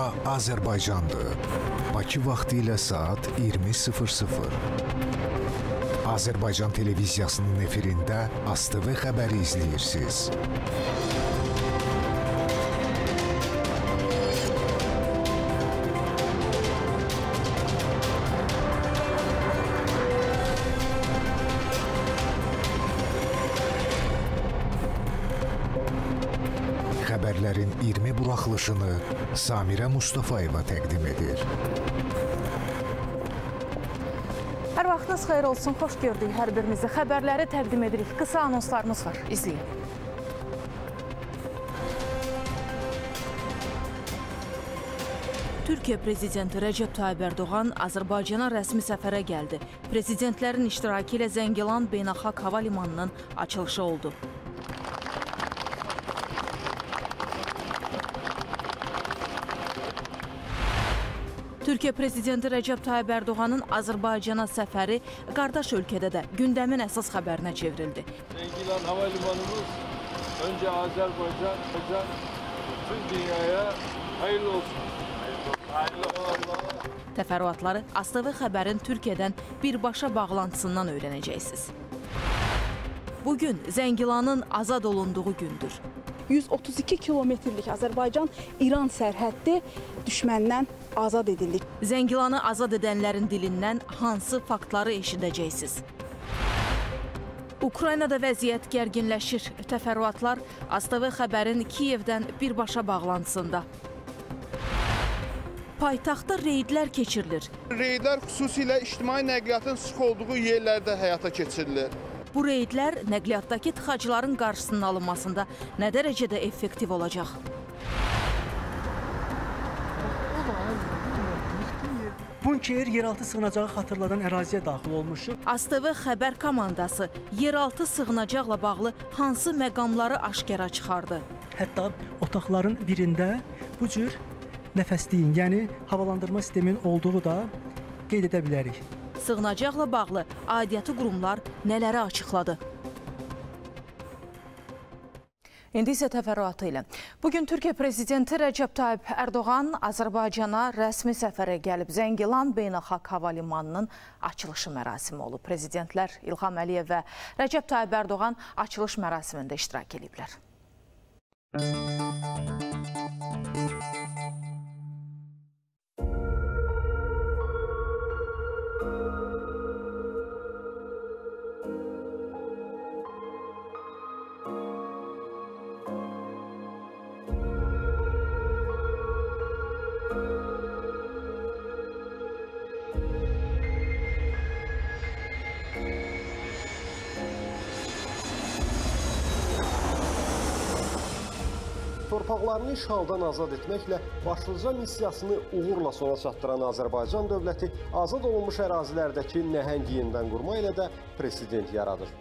Azərbaycandır. Bakı vaxtı ilə saat 20:00. Azərbaycan televiziyasının efirində ASTV xəbəri izləyirsiniz. Xəbərlərin 20 buraxılışını Samirə Mustafayeva təqdim edir. Hər vaxtınız xeyir olsun, xoş gördük hər birinizi. Xəbərləri təqdim edirik. Qısa anonslarımız var, izləyin. Türkiyə Prezidenti Rəcəb Tayyib Ərdoğan Azərbaycana rəsmi səfərə gəldi. Prezidentlərin iştirakı ilə Zəngilan Beynəlxalq Hava Limanının açılışı oldu. Türkiyə Prezidenti Rəcəb Tayyib Ərdoğanın Azərbaycana səfəri qardaş ölkədə də gündəmin əsas xəbərinə çevrildi. Zəngilan Hava Limanımız öncə Azərbaycan, bütün dünyaya hayırlı olsun. Təfərrüatları ASTV xəbərin Türkiyədən birbaşa bağlantısından öyrənəcəksiniz. Bugün Zəngilanın azad olunduğu gündür. 132 kilometrlik Azərbaycan-İran sərhəddi düşməndən azad edildik. Zəngilanı azad edənlərin dilindən hansı faktları eşidəcəksiniz? Ukraynada vəziyyət gərginləşir. Təfərrüatlar ASTV xəbərin Kiyevdən birbaşa bağlantısında. Paytaxtda reydlər keçirilir. Reydlər xüsusilə ictimai nəqliyyatın sıx olduğu yerlərdə həyata keçirilir. Bu reydlər nəqliyyatdakı tıxacların qarşısının alınmasında nə dərəcədə effektiv olacaq? Bunker yeraltı sığınacağı xatırladan əraziyə daxil olmuşuq. ASTV xəbər komandası yeraltı sığınacaqla bağlı hansı məqamları aşkara çıxardı? Hətta otaqların birində bu cür nəfəsliyin, yəni havalandırma sistemin olduğu da qeyd edə bilərik. Sığınacaqla bağlı aidiyyatı qurumlar nələri açıqladı? İndi isə təfərrüatı ilə. Bugün Türkiyə Prezidenti Rəcəb Tayyib Ərdoğan Azərbaycana rəsmi səfərə gəlib. Zəngilan Beynəlxalq Hava Limanının açılışı mərasimi olub. Prezidentlər İlham Əliyev və Rəcəb Tayyib Ərdoğan açılış mərasimində iştirak ediblər. Torpaqlarını işğaldan azad etməklə başlıca missiyasını uğurla sona çatdıran Azərbaycan dövləti azad olunmuş ərazilərdəki nəhəng yenidən qurma ilə də president yaradır.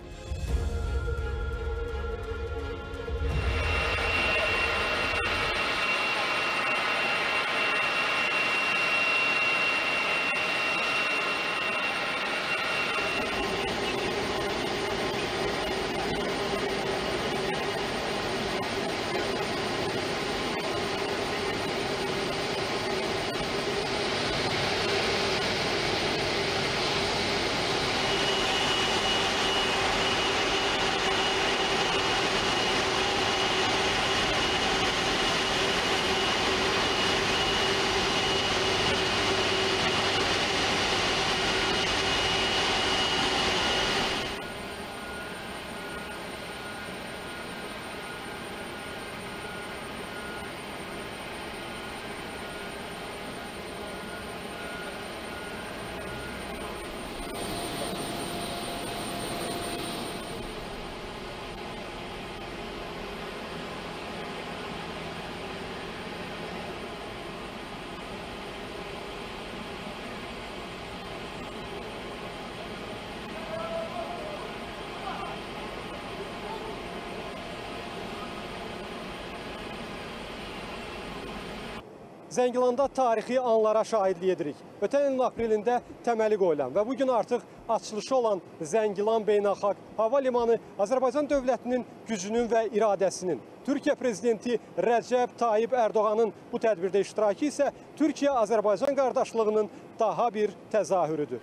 Zəngilanda tarixi anlara şahidlik edirik. Ötən ilin aprelində təməli qoyulan və bugün artıq açılışı olan Zəngilan Beynəlxalq Hava Limanı Azərbaycan dövlətinin gücünün və iradəsinin, Türkiyə prezidenti Rəcəb Tayyib Ərdoğanın bu tədbirdə iştirakı isə Türkiyə-Azərbaycan qardaşlığının daha bir təzahürüdür.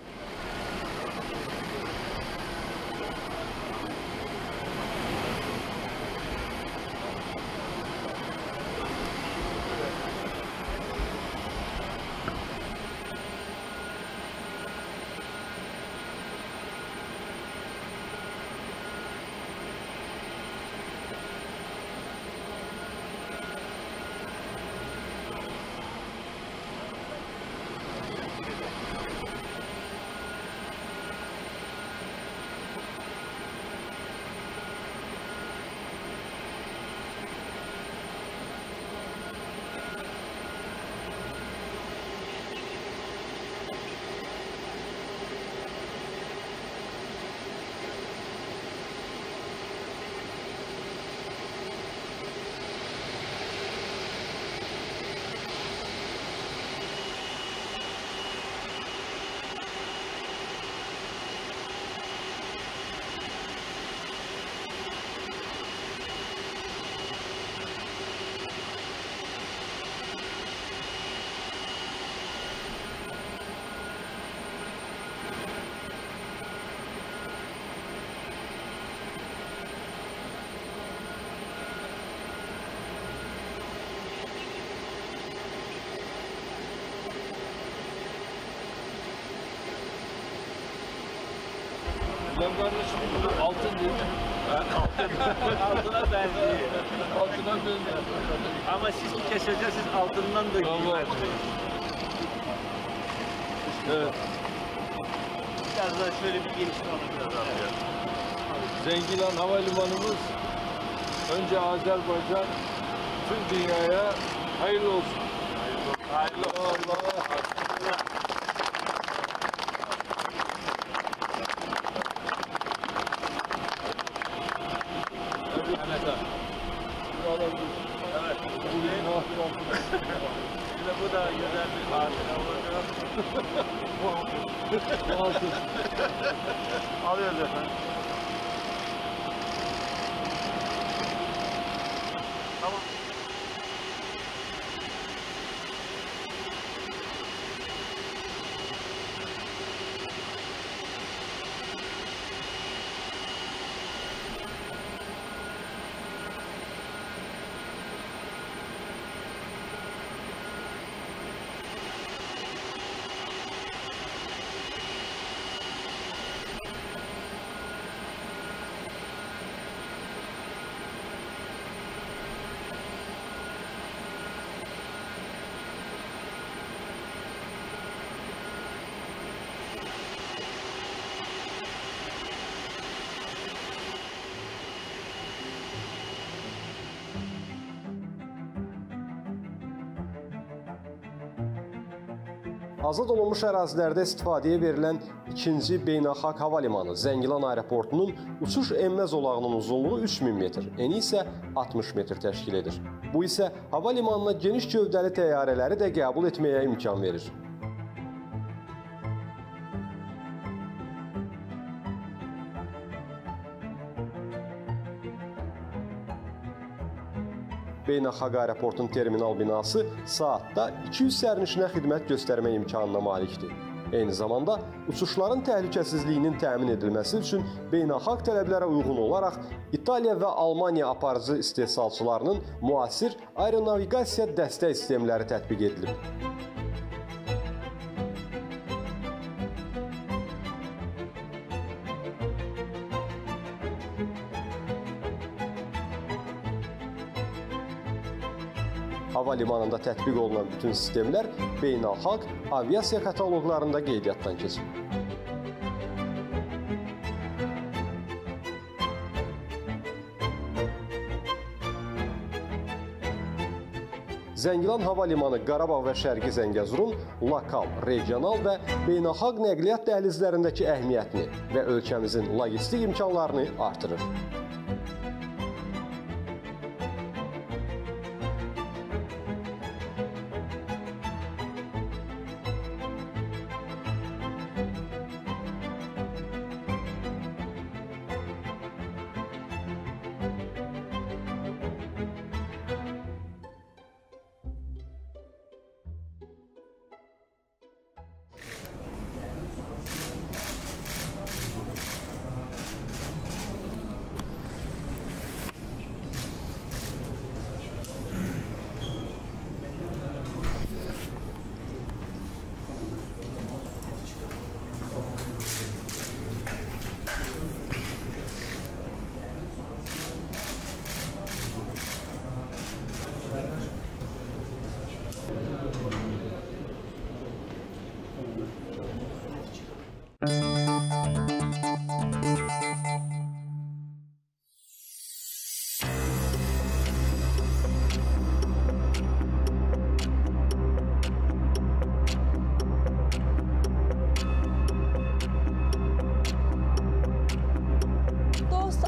Ben kardeşim altın değil mi? Altına benziyor. Altına benziyor. Ama siz keseceksiniz altından da giyiyorsunuz. Evet. Biraz daha şöyle bir gelişme onu biraz alıyor. Zəngilan Havalimanımız önce Azerbaycan, tüm dünyaya hayırlı olsun. Hayırlı olsun. Allah. Evet. Size bu da güzel bir hatıra olacak. Altın. Alıyoruz efendim. Tamam. Azad olunmuş ərazilərdə istifadəyə verilən ikinci beynəlxalq hava limanı Zəngilan aeroportunun uçuş enmə zolağının uzunluğu 3000 metr, eni isə 60 metr təşkil edir. Bu isə hava limanına geniş gövdəli təyyarələri də qəbul etməyə imkan verir. Beynəlxalq aeroportun terminal binası saatda 200 sərnişinə xidmət göstərmə imkanına malikdir. Eyni zamanda uçuşların təhlükəsizliyinin təmin edilməsi üçün beynəlxalq tələblərə uyğun olaraq İtaliya və Almaniya aparıcı istehsalçılarının müasir aeronavigasiya dəstək sistemləri tətbiq edilib. Hava limanında tətbiq olunan bütün sistemlər beynəlxalq aviasiya kataloqlarında qeydiyyatdan keçir. Zəngilan Hava Limanı Qarabağ və Şərqi Zəngəzurun lokal, regional və beynəlxalq nəqliyyat dəhlizlərindəki əhəmiyyətini və ölkəmizin logistik imkanlarını artırır.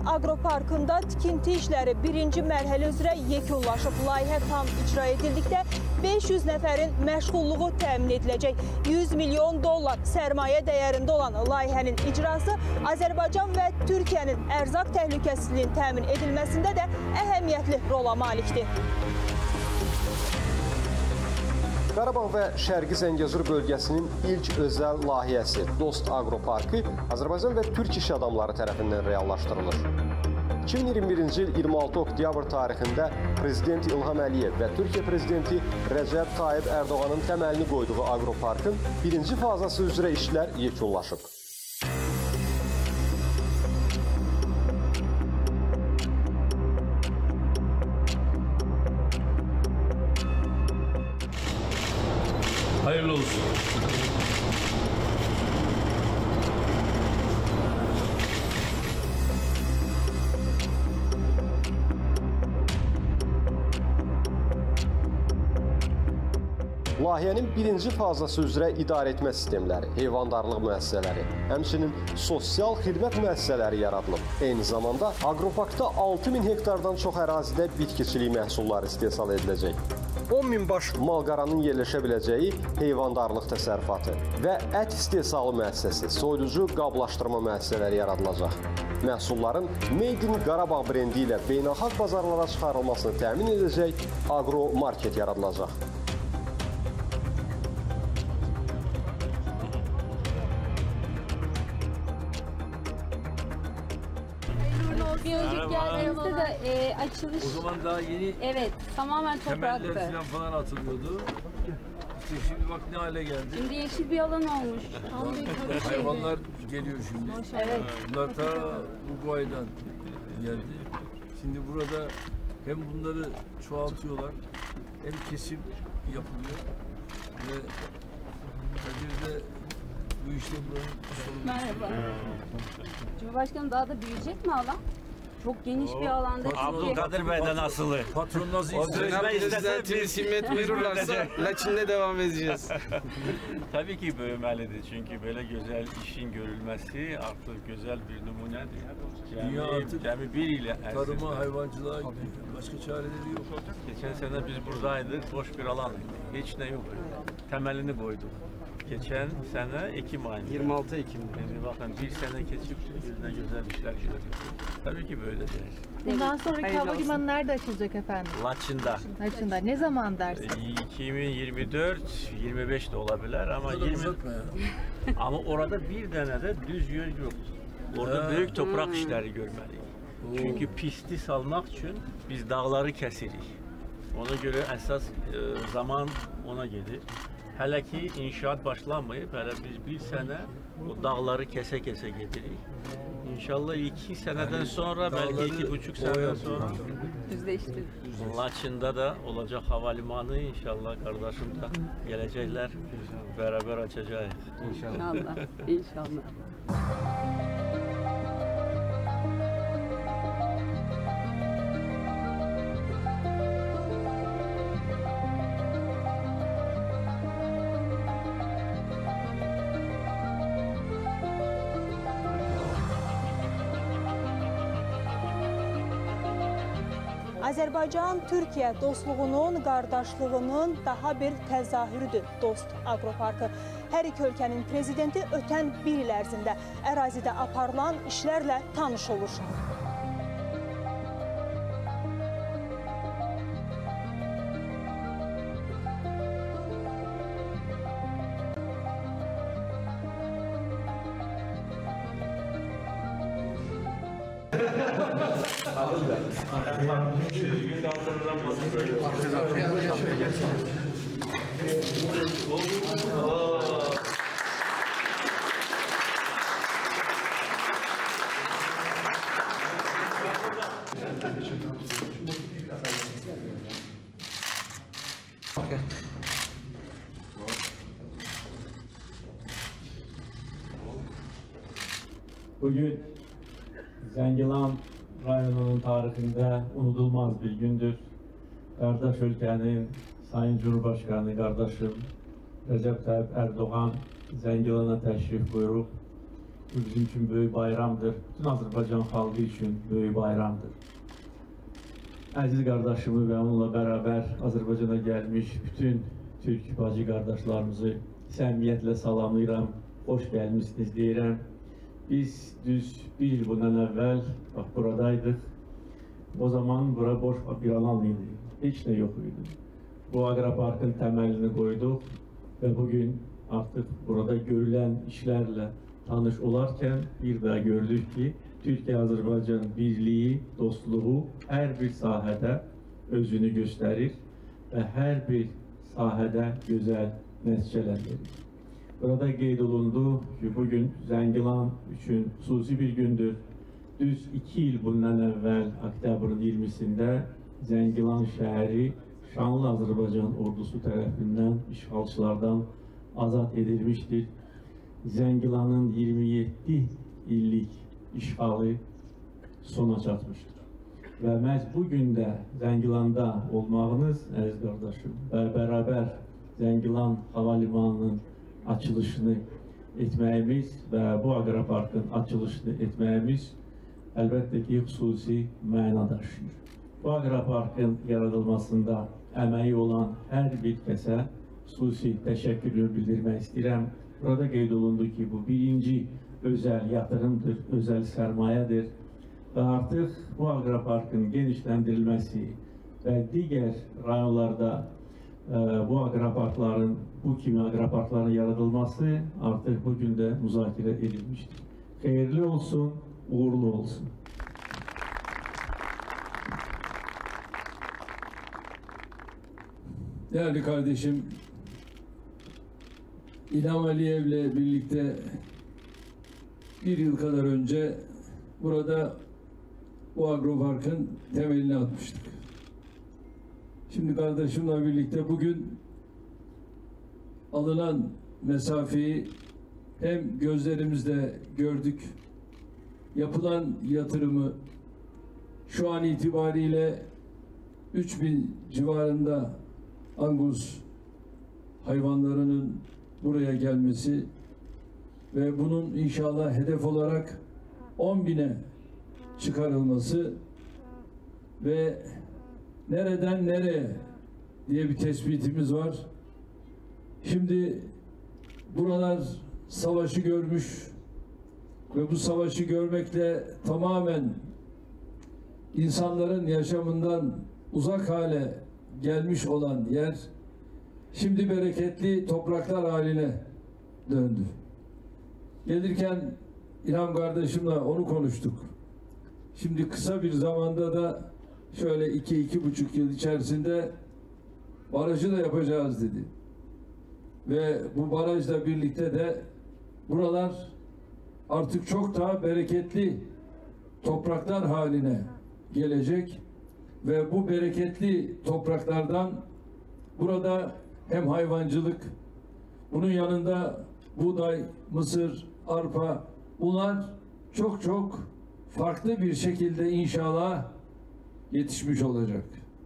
Aqroparkında tikinti işləri birinci mərhələ üzrə yekunlaşıb. Layihə tam icra edildikdə 500 nəfərin məşğulluğu təmin ediləcək. 100 milyon dollar sərmayə dəyərində olan layihənin icrası Azərbaycan və Türkiyənin ərzaq təhlükəsizliyinin təmin edilməsində də əhəmiyyətli rola malikdir. Qarabağ və Şərqi Zəngəzur bölgəsinin ilk özəl layihəsi Dost Aqroparkı Azərbaycan və Türk iş adamları tərəfindən reallaşdırılır. 2021-ci il 26 oktyabr tarixində Prezident İlham Əliyev və Türkiyə Prezidenti Rəcəb Tayyib Ərdoğanın təməlini qoyduğu Aqroparkın birinci fazası üzrə işlər yekunlaşıb. Hayırlı olsun. Layihənin birinci fazası üzrə idarəetmə sistemləri, heyvandarlıq müəssisələri, həmçinin sosial xidmət müəssisələri yaradılıb. Eyni zamanda Aqroparkda 6000 hektardan çox ərazidə bitkiçilik məhsulları istehsal ediləcək. 10.000 baş malqaranın yerləşə biləcəyi heyvandarlıq təsərrüfatı və ət istehsalı müəssisəsi, soyuducu qablaşdırma müəssisələri yaradılacaq. Məhsulların Made in Qarabağ brendi ilə beynəlxalq bazarlara çıxarılmasını təmin edəcək aqro market yaradılacaq. Bir önceki geldiğimizde de açılış... O zaman daha yeni Evet, tamamen topraktı. temeller falan atılıyordu. İşte şimdi bak ne hale geldi. Şimdi yeşil bir alan olmuş. Tam bir Hayvanlar geliyor şimdi. Evet. Bunlar ta Uruguay'dan geldi. Şimdi burada hem bunları çoğaltıyorlar hem kesim yapılıyor. Ve bir de bu işte buranın sorumlusu. Merhaba. Cumhurbaşkanım daha da büyüyecek mi alan? Çok geniş bir alanda çünkü. Abdülkadir Bey'den asılı. Patron nasıl Özbekistan hizmet verirlerse Laçin'de devam edeceğiz. Tabii ki büyümelidir çünkü böyle güzel işin görülmesi artık güzel bir numunedir. Dünya artık yani bir ile tarıma, hayvancılığa başka çareleri yok. Geçen sene biz buradaydık, boş bir alan. Hiç ne yok. Temelini koyduk. Geçen sene Ekim ayında. 26 Ekim. Yani bakın bir sene geçip ne güzel işler görüyoruz. Tabii ki böyle değil. Bundan sonraki havalimanı nerede açılacak efendim? Laçın'da. Laçın'da. Ne zaman dersin? 2024-25 de olabilir ama 20 ama orada bir tane de düz yol yok. Orada büyük toprak işleri görmeliyiz. Çünkü pisti salmak için biz dağları kesirik. Ona göre esas zaman ona gelir. Hele ki inşaat başlanmayıp hele biz bir sene o dağları kese kese getirik. İnşallah 2 seneden sonra belki 2,5 seneden sonra Düzleşti. Laçın'da da olacak havalimanı inşallah kardeşim de gelecekler beraber açacağız. İnşallah. İnşallah. Azərbaycan-Türkiyə dostluğunun, qardaşlığının daha bir təzahürüdür Dost Aqroparkı. Hər iki ölkənin prezidenti ötən bir il ərzində ərazidə aparılan işlərlə tanış olur. Bugün Zəngilan rayonunun tarixində unudulmaz bir gündür. Qardaş ölkənin Sayın Bu bizim için böyük bayramdır. Bütün Azərbaycan xalqı üçün böyük bayramdır. Əziz qardaşımı və onunla bərabər Azərbaycana gəlmiş bütün Türk bacı qardaşlarımızı səmimiyyətlə salamlayıram, xoş gəlmişsiniz deyirəm. Biz düz bir il bundan əvvəl buradaydıq. O zaman bura boş bir alan idi, heç nə yox idi. Bu Agroparkın təməlini qoyduq və bugün artıq burada görülən işlərlə tanış olarkən bir daha gördük ki, Türkiyə-Azərbaycan birliyi, dostluğu hər bir sahədə özünü göstərir və hər bir sahədə gözəl nəticələr verir. Burada qeyd olundu ki, bugün Zəngilan üçün xüsusi bir gündür. Düz 2 il bundan əvvəl oktyabrın 20-sində Zəngilan şəhəri şanlı Azərbaycan ordusu tərəfindən işğalçılardan azad edilmişdir. Zəngilanın 27 illik işğalı sona çatmışdır. Və məhz bugün də Zəngilanda olmağınız, əziz qardaşım, və bərabər Zəngilan hava limanının açılışını etməyimiz və bu Agroparkın açılışını etməyimiz əlbəttə ki, xüsusi məna daşıyır. Bu Agroparkın yaradılmasında əməyi olan hər bir kəsə xüsusi təşəkkür bildirmək istəyirəm. Burada qeyd olundu ki, bu birinci özəl yatırımdır, özəl sərmayədir və artıq bu Agroparkın genişləndirilməsi və digər rayonlarda bu agroparkların, bu kimi agroparkların yaradılması artıq bugün də müzakirə edilmişdir. Xeyirli olsun, uğurlu olsun. Değerli kardeşim, İlham Aliyev'le birlikte bir yıl kadar önce burada bu Agropark'ın temelini atmıştık. Şimdi kardeşimle birlikte bugün alınan mesafeyi hem gözlerimizle gördük, yapılan yatırımı şu an itibariyle 3000 civarında Angus hayvanlarının buraya gelmesi ve bunun inşallah hedef olarak 10.000'e çıkarılması ve nereden nereye diye bir tespitimiz var. Şimdi buralar savaşı görmüş ve bu savaşı görmekle tamamen insanların yaşamından uzak hale gelmiş olan yer şimdi bereketli topraklar haline döndü. Gelirken İlham kardeşimle onu konuştuk. Şimdi kısa bir zamanda da şöyle 2-2,5 yıl içerisinde barajı da yapacağız dedi. Ve bu barajla birlikte de buralar artık çok daha bereketli topraklar haline gelecek ve bu bereketli topraklardan burada hem hayvancılık, bunun yanında buğday, mısır, arpa, bunlar çok çok farklı bir şekilde inşallah yetişmiş olacak.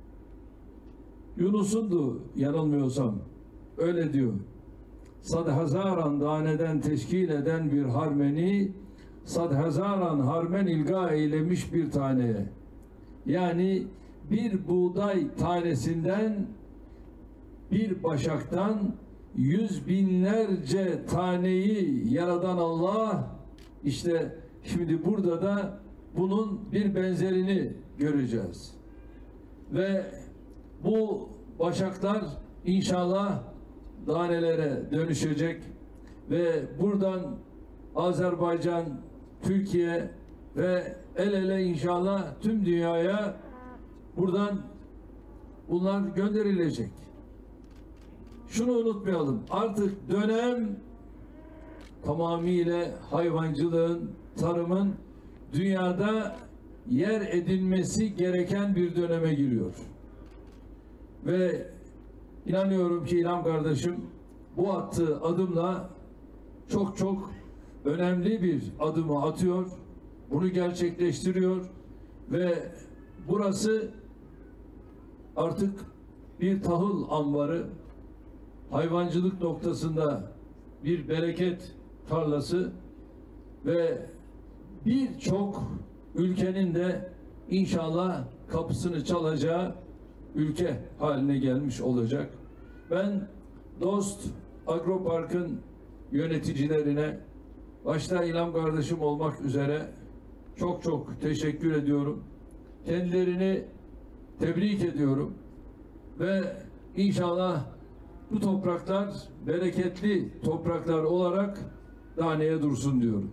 Yunus'undu yanılmıyorsam, öyle diyor. Sad hazaran daneden teşkil eden bir harmeni, sad hazaran harmen ilga eylemiş bir taneye. Yani bir buğday tanesinden, bir başaktan 100 binlerce taneyi yaradan Allah, işte şimdi burada da bunun bir benzerini göreceğiz. Ve bu başaklar inşallah danelere dönüşecek ve buradan Azerbaycan, Türkiye ve el ele inşallah tüm dünyaya buradan bunlar gönderilecek. Şunu unutmayalım, artık dönem tamamıyla hayvancılığın, tarımın dünyada yer edinmesi gereken bir döneme giriyor. Ve inanıyorum ki İlham kardeşim bu attığı adımla çok çok önemli bir adımı atıyor. Bunu gerçekleştiriyor ve burası artık bir tahıl ambarı, hayvancılık noktasında bir bereket tarlası ve birçok ülkenin de inşallah kapısını çalacağı ülke haline gelmiş olacak. Ben Dost Agropark'ın yöneticilerine, başta İlham kardeşim olmak üzere çok teşekkür ediyorum. Kendilerini tebrik ediyorum ve inşallah bu topraklar bereketli topraklar olarak daneye dursun diyorum.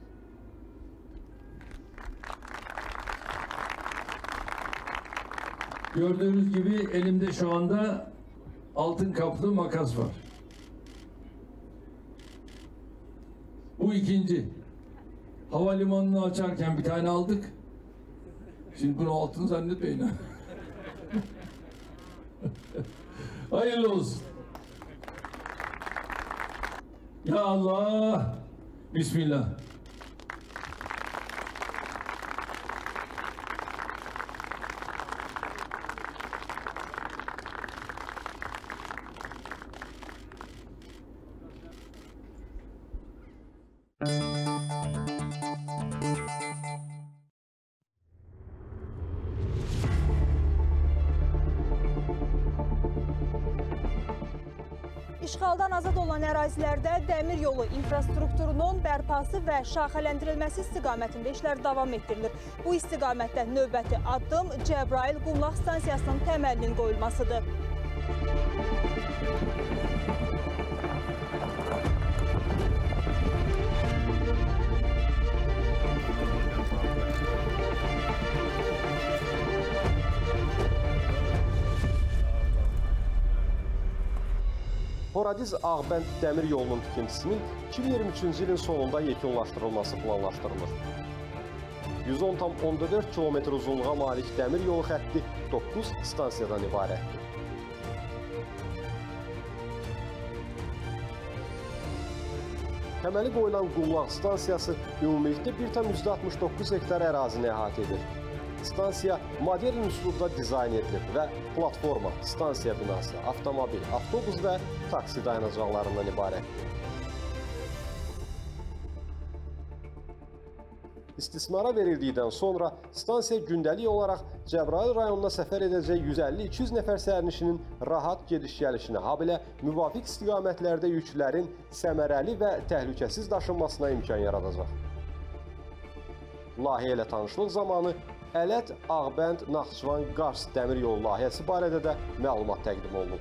Gördüğünüz gibi elimde şu anda altın kaplı makas var. Bu ikinci. Havalimanını açarken bir tane aldık. Şimdi bunu altın zannetmeyin. Hayırlı olsun. Ya Allah. Bismillah. İşğaldan azad olan ərazilərdə dəmir yolu infrastrukturunun bərpası və şaxələndirilməsi istiqamətində işlər davam etdirilir. Bu istiqamətdə növbəti addım Cəbrayıl Qumlaq stansiyasının təməlinin qoyulmasıdır. Horadiz-Ağbənd dəmir yolunun tikintisinin 2023-cü ilin sonunda yekunlaşdırılması planlaşdırılır. 110,4 km uzunluğa malik dəmir yolu xətti 9 stansiyadan ibarətdir. Təməli qoyulan Qumlaq stansiyası ümumilikdə 1,69 hektar ərazini əhatə edir. Stansiya modern üslubda dizayn edilib və platforma, stansiya binası, avtomobil, avtobus və taksi dayanacaqlarından ibarətdir. İstismara verildikdən sonra stansiya gündəlik olaraq Cəbrayıl rayonuna səfər edəcək 150-200 nəfər sərnişinin rahat gediş-gəlişinə, habelə müvafiq istiqamətlərdə yüklərin səmərəli və təhlükəsiz daşınmasına imkan yaradacaq. Layihə ilə tanışlıq zamanı Ələt, Ağbənd, Naxçıvan, Qars dəmir yolu layihəsi barədə də məlumat təqdim olunub.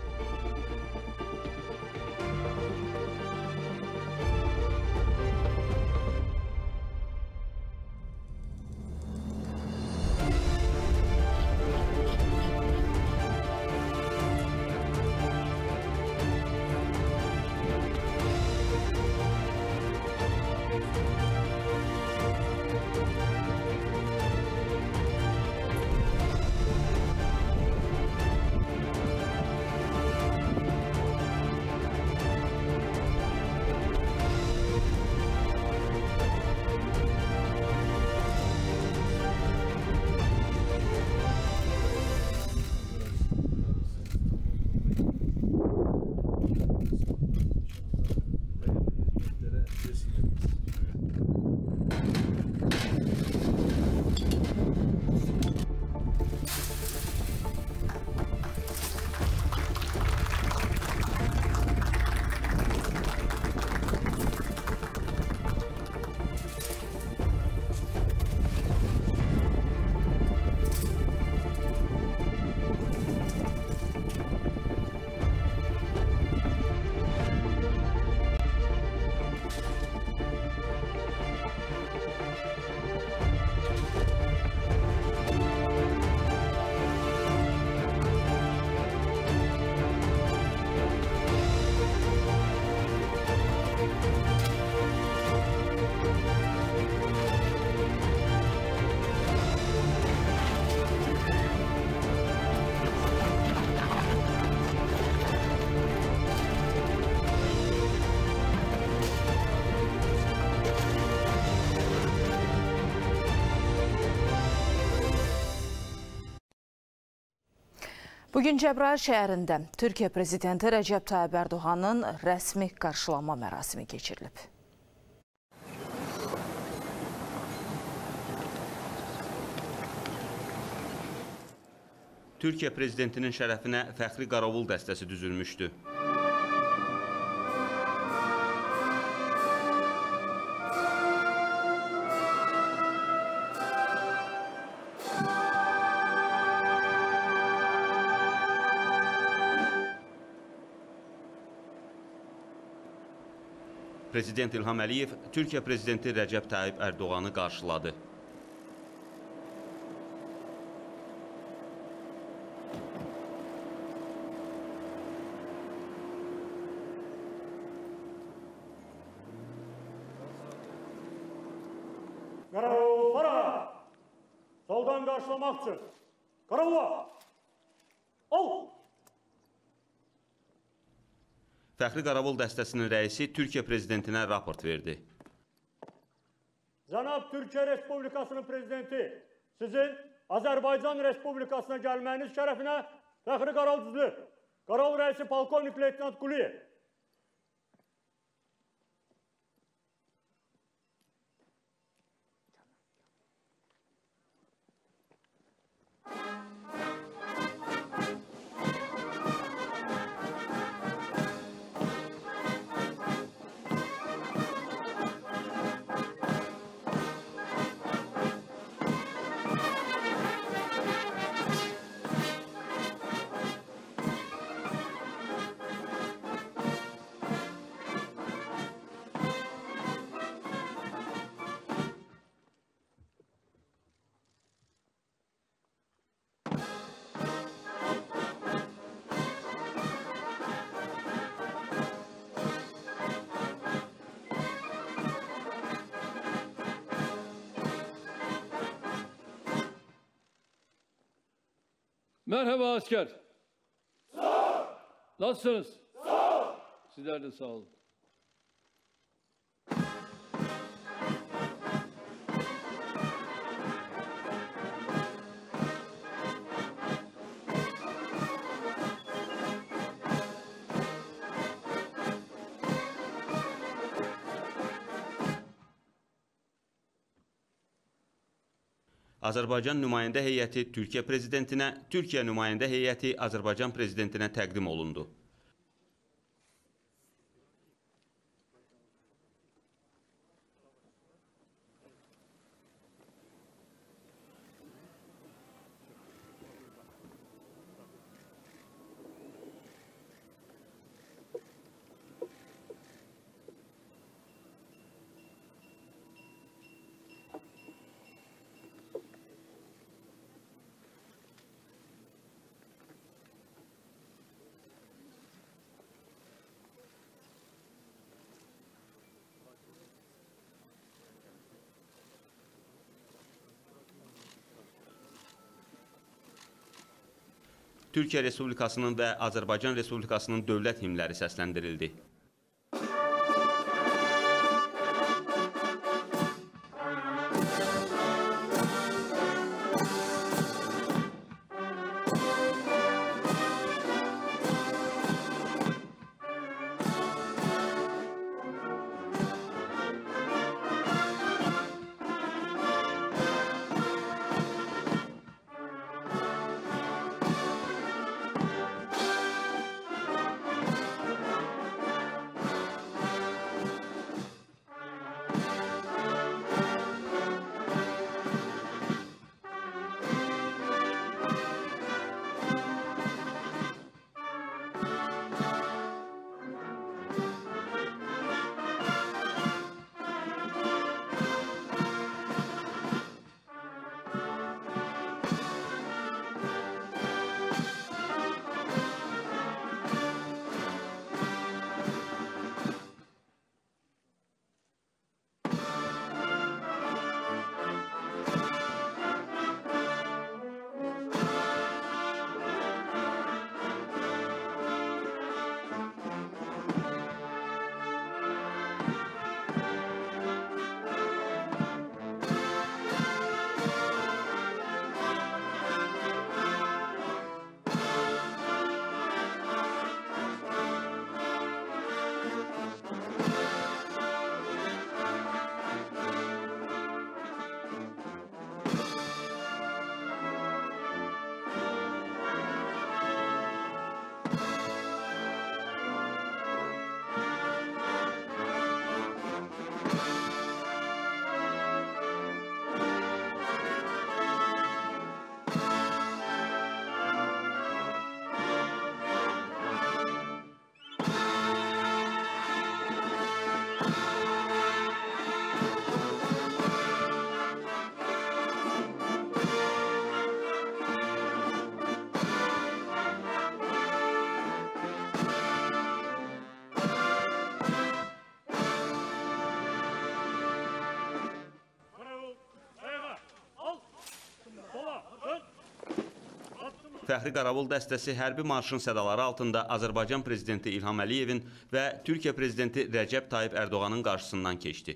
Bugün Cəbrayıl şəhərində Türkiyə Prezidenti Rəcəb Tayyip Ərdoğanın rəsmi qarşılanma mərasimi keçirilib. Türkiyə prezidentinin şərəfinə fəxri qaravul dəstəsi düzülmüşdü. Prezident İlham Əliyev Türkiyə prezidenti Rəcəb Tayyip Ərdoğanı qarşıladı. Qaravul para! Soldan qarşılamaq üçün. Qaravula! Al! Fəxri Qaravul dəstəsinin rəisi Türkiyə prezidentinə raport verdi. Cənab Türkiyə Respublikasının prezidenti, sizin Azərbaycan Respublikasına gəlməyiniz şərəfinə Fəxri Qaravul düzülür. Qaravul rəisi Polkovnik Leytenant Quliyev. Merhaba asker. Sağ ol. Nasılsınız? Sağ ol. Sizler de sağ olun. Azərbaycan nümayəndə heyəti Türkiyə prezidentinə, Türkiyə nümayəndə heyəti Azərbaycan prezidentinə təqdim olundu. Türkiyə Respublikasının və Azərbaycan Respublikasının dövlət himnləri səsləndirildi. Fəxri Qaravul dəstəsi hərbi marşın sədaları altında Azərbaycan prezidenti İlham Əliyevin və Türkiyə prezidenti Rəcəb Tayyip Ərdoğanın qarşısından keçdi.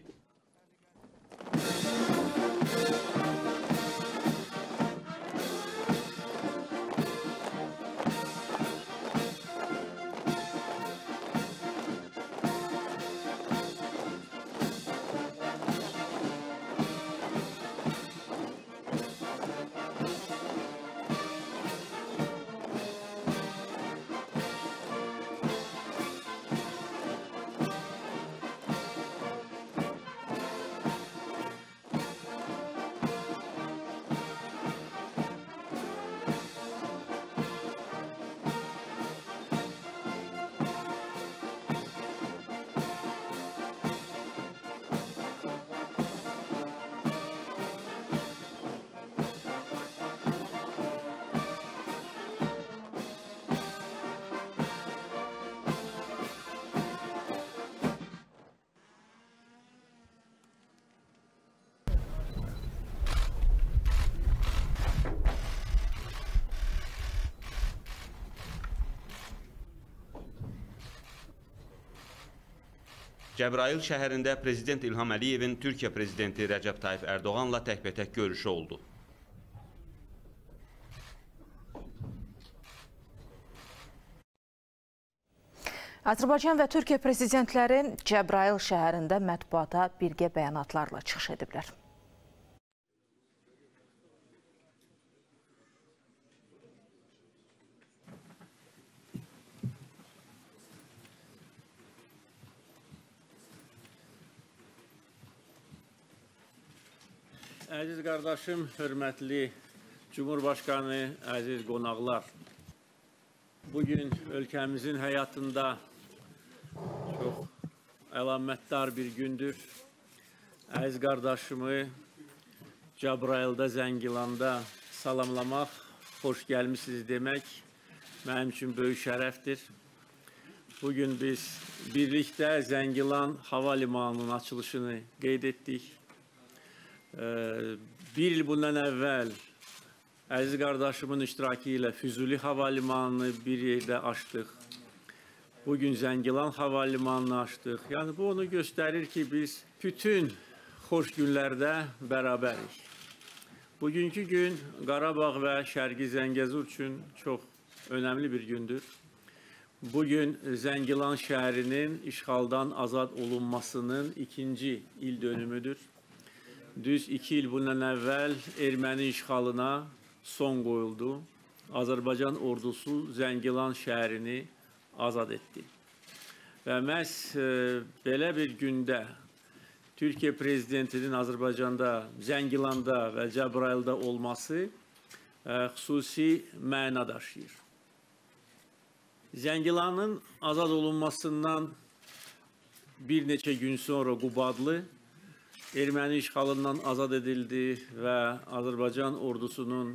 Cəbrayıl şəhərində Prezident İlham Əliyevin Türkiyə prezidenti Rəcəb Tayyip Ərdoğanla təkbətək görüşü oldu. Azərbaycan və Türkiyə prezidentləri Cəbrayıl şəhərində mətbuata birgə bəyanatlarla çıxış ediblər. Əziz qardaşım, hörmətli Cumhurbaşqanı, əziz qonaqlar. Bugün ölkəmizin həyatında çox əlamətdar bir gündür. Əziz qardaşımı Cəbrayılda, Zəngilanda salamlamaq, xoş gəlmisiniz demək mənim üçün böyük şərəfdir. Bugün biz birlikdə Zəngilan Hava Limanının açılışını qeyd etdik. Bir il bundan əvvəl əziz qardaşımın iştirakı ilə Füzuli Hava Limanını bir yerdə açdıq. Bugün Zəngilan Hava Limanını açdıq. Yəni bu onu göstərir ki, biz bütün xoş günlərdə bərabərik. Bugünkü gün Qarabağ və Şərqi Zəngəzur üçün çox önəmli bir gündür. Bugün Zəngilan şəhərinin işğaldan azad olunmasının 2-ci il dönümüdür. Düz 2 il bundan əvvəl erməni işğalına son qoyuldu. Azərbaycan ordusu Zəngilan şəhərini azad etdi. Və məhz belə bir gündə Türkiyə prezidentinin Azərbaycanda, Zəngilanda və Cəbrayılda olması xüsusi məna daşıyır. Zəngilanın azad olunmasından bir neçə gün sonra Qubadlı erməni işğalından azad edildi və Azərbaycan ordusunun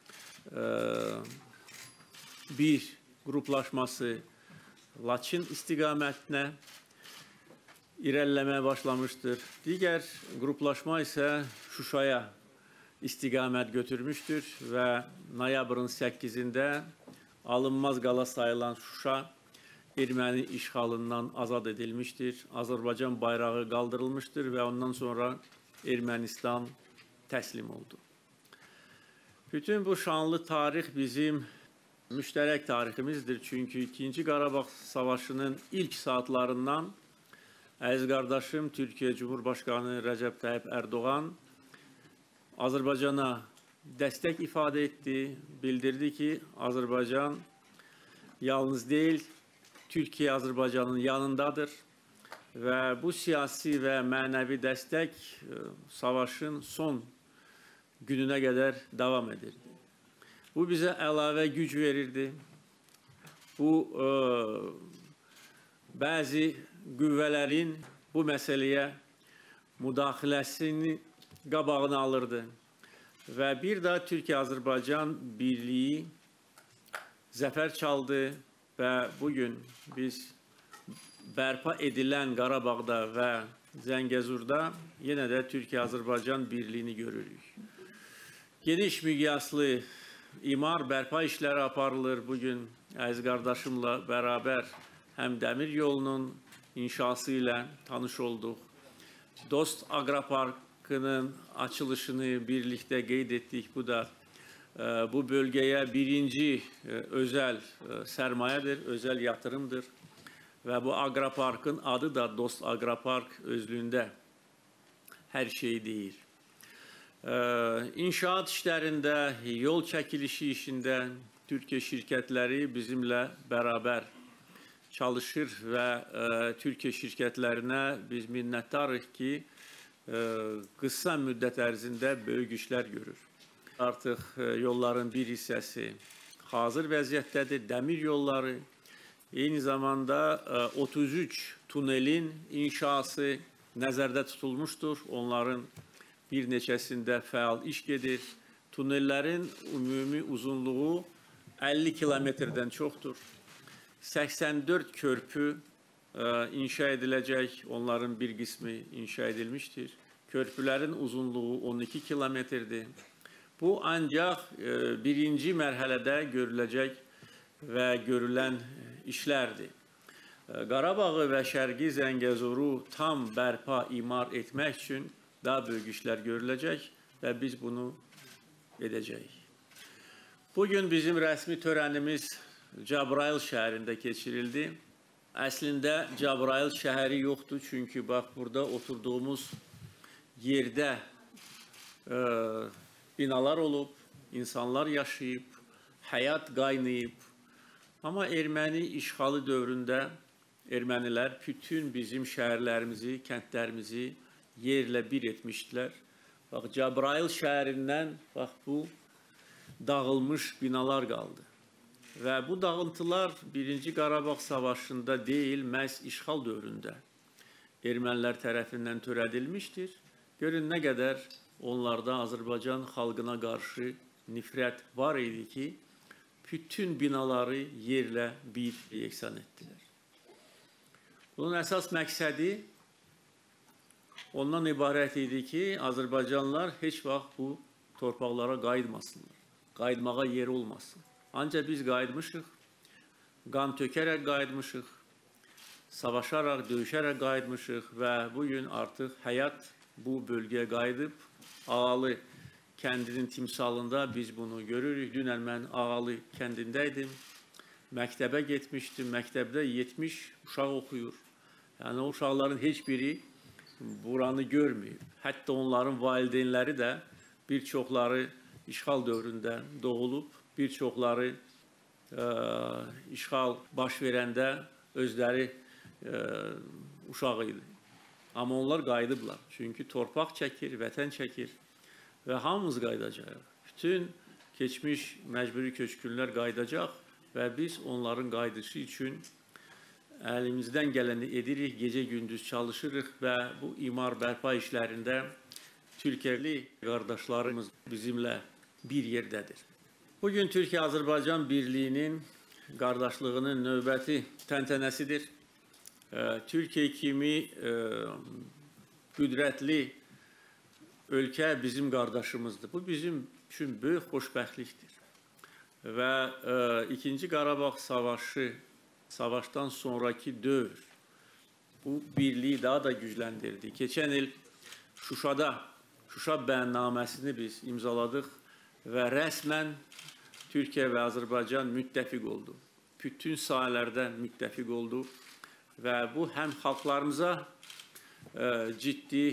bir qruplaşması Laçın istiqamətinə irəliləməyə başlamışdır. Digər qruplaşma isə Şuşaya istiqamət götürmüşdür və noyabrın 8-də alınmaz qala sayılan Şuşa erməni işğalından azad edilmişdir. Azərbaycan bayrağı qaldırılmışdır və ondan sonra Ermənistan təslim oldu. Bütün bu şanlı tarix bizim müştərək tariximizdir. Çünki 2-ci Qarabağ Savaşının ilk saatlarından əziz qardaşım Türkiyə Cumhurbaşqanı Rəcəb Tayyip Ərdoğan Azərbaycana dəstək ifadə etdi, bildirdi ki, Azərbaycan yalnız deyil, Türkiyə Azərbaycanın yanındadır və bu siyasi və mənəvi dəstək savaşın son gününə qədər davam edirdi. Bu bizə əlavə güc verirdi. Bu bəzi qüvvələrin bu məsələyə müdaxiləsini qabağını alırdı və bir daha Türkiyə-Azərbaycan birliyi zəfər çaldı və bugün biz bərpa edilən Qarabağda və Zəngəzurda yenə də Türkiyə-Azərbaycan birliyini görürük. Geniş miqyaslı imar bərpa işləri aparılır. Bugün əziz qardaşımla bərabər həm dəmir yolunun inşası ilə tanış olduq. Dost Agroparkının açılışını birlikdə qeyd etdik. Bu da bu bölgəyə birinci özəl sərmayədir, özəl yatırımdır. Və bu Agroparkın adı da Dost Agropark özlüyündə hər şey deyir. İnşaat işlərində, yol çəkilişi işində Türkiyə şirkətləri bizimlə bərabər çalışır və Türkiyə şirkətlərinə biz minnətdarıq ki, qısa müddət ərzində böyük işlər görür. Artıq yolların bir hissəsi hazır vəziyyətdədir, dəmir yolları. Eyni zamanda 33 tunelin inşası nəzərdə tutulmuşdur. Onların bir neçəsində fəal iş gedir. Tunellərin ümumi uzunluğu 50 kilometrdən çoxdur. 84 körpü inşa ediləcək, onların bir qismi inşa edilmişdir. Körpülərin uzunluğu 12 kilometrdir. Bu ancaq birinci mərhələdə görüləcək və görülən işlərdir. Qarabağı və Şərqi Zəngəzuru tam bərpa, imar etmək üçün daha böyük işlər görüləcək və biz bunu edəcəyik. Bugün bizim rəsmi törənimiz Cəbrayıl şəhərində keçirildi. Əslində Cəbrayıl şəhəri yoxdur, çünki bax burada oturduğumuz yerdə binalar olub, insanlar yaşayıb, həyat qaynayıb. Amma erməni işğalı dövründə ermənilər bütün bizim şəhərlərimizi, kəndlərimizi yerlə bir etmişdilər. Bax, Cəbrayıl şəhərindən bax, bu dağılmış binalar qaldı. Və bu dağıntılar 1-ci Qarabağ Savaşında deyil, məhz işğal dövründə ermənilər tərəfindən törədilmişdir. Görün nə qədər onlarda Azərbaycan xalqına qarşı nifrət var idi ki, bütün binaları yerlə bir yeksan etdilər. Bunun əsas məqsədi ondan ibarət idi ki, Azərbaycanlılar heç vaxt bu torpaqlara qayıtmasınlar, qayıtmağa yer olmasın. Ancaq biz qayıtmışıq, qan tökərək qayıtmışıq, savaşaraq, döyüşərək qayıtmışıq və bugün artıq həyat bu bölgəyə qayıdıb. Ağalı kəndinin timsalında biz bunu görürük. Dünən mən Ağalı kəndindəydim, məktəbə getmişdim, məktəbdə 70 uşaq oxuyur. Yəni o uşaqların heç biri buranı görməyib. Hətta onların valideynləri də bir çoxları işğal dövründə doğulub, bir çoxları işğal baş verəndə özləri uşağı idi. Amma onlar qayıdıblar. Çünki torpaq çəkir, vətən çəkir və hamımız qayıdacaq. Bütün keçmiş məcburi köçkünlər qayıdacaq və biz onların qayıdışı üçün əlimizdən gələni edirik, gecə-gündüz çalışırıq və bu imar bərpa işlərində Türkiyəli qardaşlarımız bizimlə bir yerdədir. Bugün Türkiyə-Azərbaycan birliyinin, qardaşlığının növbəti təntənəsidir. Türkiyə kimi qüdrətli ölkə bizim qardaşımızdır. Bu bizim üçün böyük xoşbəxtlikdir. Və 2-ci Qarabağ Savaşı, savaşdan sonraki dövr bu birliyi daha da gücləndirdi. Keçən il Şuşada Şuşa bəyannaməsini biz imzaladıq və rəsmən Türkiyə və Azərbaycan müttəfiq oldu. Bütün sahələrdə müttəfiq oldu və bu həm xalqlarımıza ciddi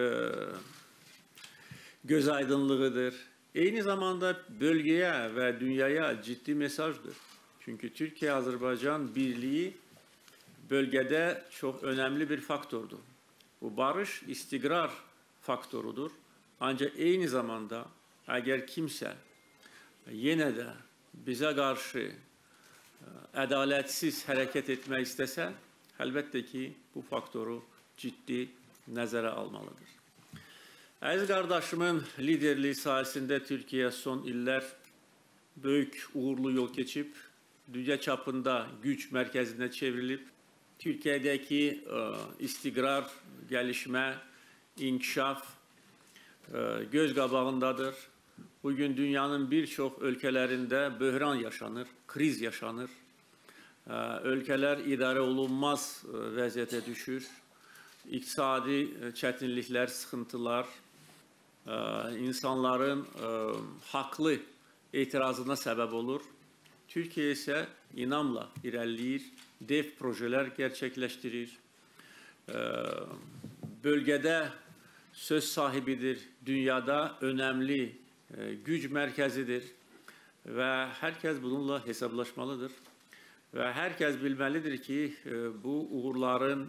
göz aydınlığıdır. Eyni zamanda bölgəyə və dünyaya ciddi mesajdır. Çünki Türkiyə-Azərbaycan birliyi bölgədə çox önəmli bir faktordur. Bu barış, istiqrar faktorudur. Ancaq eyni zamanda əgər kimsə yenə də bizə qarşı ədalətsiz hərəkət etmək istəsə, əlbəttə ki, bu faktoru ciddi nəzərə almalıdır. Əziz qardaşımın liderliyi sayəsində Türkiyə son illər böyük uğurlu yol keçib, dünya çapında güc mərkəzinə çevrilib. Türkiyədəki istiqrar, gəlişmə, inkişaf göz qabağındadır. Bugün dünyanın birçok ülkelerinde böhran yaşanır, kriz yaşanır. Ülkeler idare olunmaz vəziyyətə düşür. İqtisadi çətinliklər, sıxıntılar, insanların haqlı etirazına səbəb olur. Türkiye ise inamla irəliləyir, dev projeler gerçekleştirir. Bölgede söz sahibidir, dünyada önemli güc merkezidir ve herkes bununla hesaplaşmalıdır. Ve herkes bilmelidir ki bu uğurların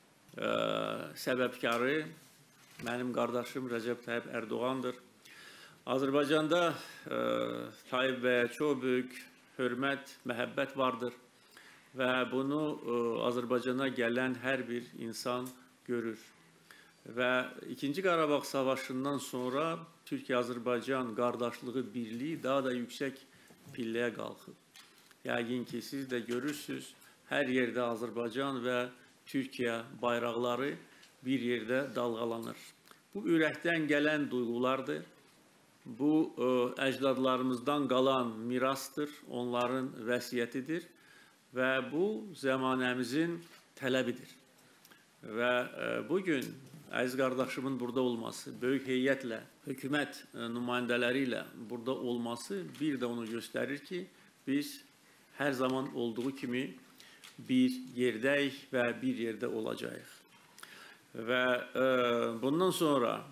səbəbkarı benim kardeşim Recep Tayyip Erdoğan'dır. Azərbaycanda Tayyip Bey'e çok büyük hürmet, məhəbbət vardır ve bunu Azərbaycana gelen her bir insan görür. Ve 2. Qarabağ Savaşı'ndan sonra Türkiye-Azərbaycan qardaşlığı birliği daha da yüksek pilləyə qalxıb. Yəqin ki siz de görürsünüz, her yerde Azərbaycan ve Türkiye bayraqları bir yerde dalgalanır. Bu ürəkdən gelen duygulardır. Bu əcdadlarımızdan qalan mirastır, onların vəsiyyətidir və bu zamanəmizin tələbidir. Və bugün əziz qardaşımın burada olması, böyük heyətlə, hökumət nümayəndələri ilə burada olması bir de onu göstərir ki, biz her zaman olduğu kimi bir yerdəyik və bir yerdə olacağıq. Və bundan sonra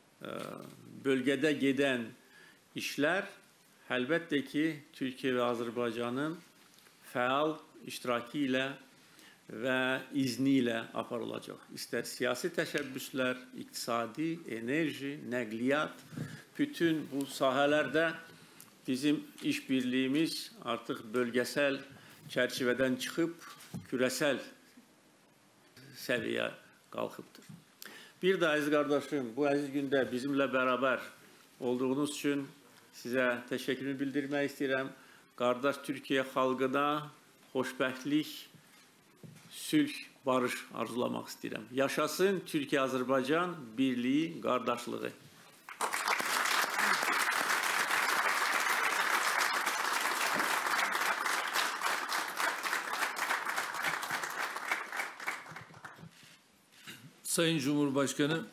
bölgede giden işler elbette ki Türkiye ve Azerbaycan'ın faal iştirakiyle ve izniyle aparılacak. İster siyasi teşebbüsler, iktisadi, enerji, nəqliyyat, bütün bu sahelerde bizim işbirliğimiz artık bölgesel çerçeveden çıkıp küresel seviyeye kalkıptır. Bir de aziz kardeşim, bu aziz günde bizimle beraber olduğunuz için size teşekkürümü bildirmek istedim. Kardeş Türkiye halkına xoşbəxtlik, sülh, barış arzulamak istedim. Yaşasın Türkiye-Azərbaycan birliği, kardeşliği. Sayın Cumhurbaşkanı,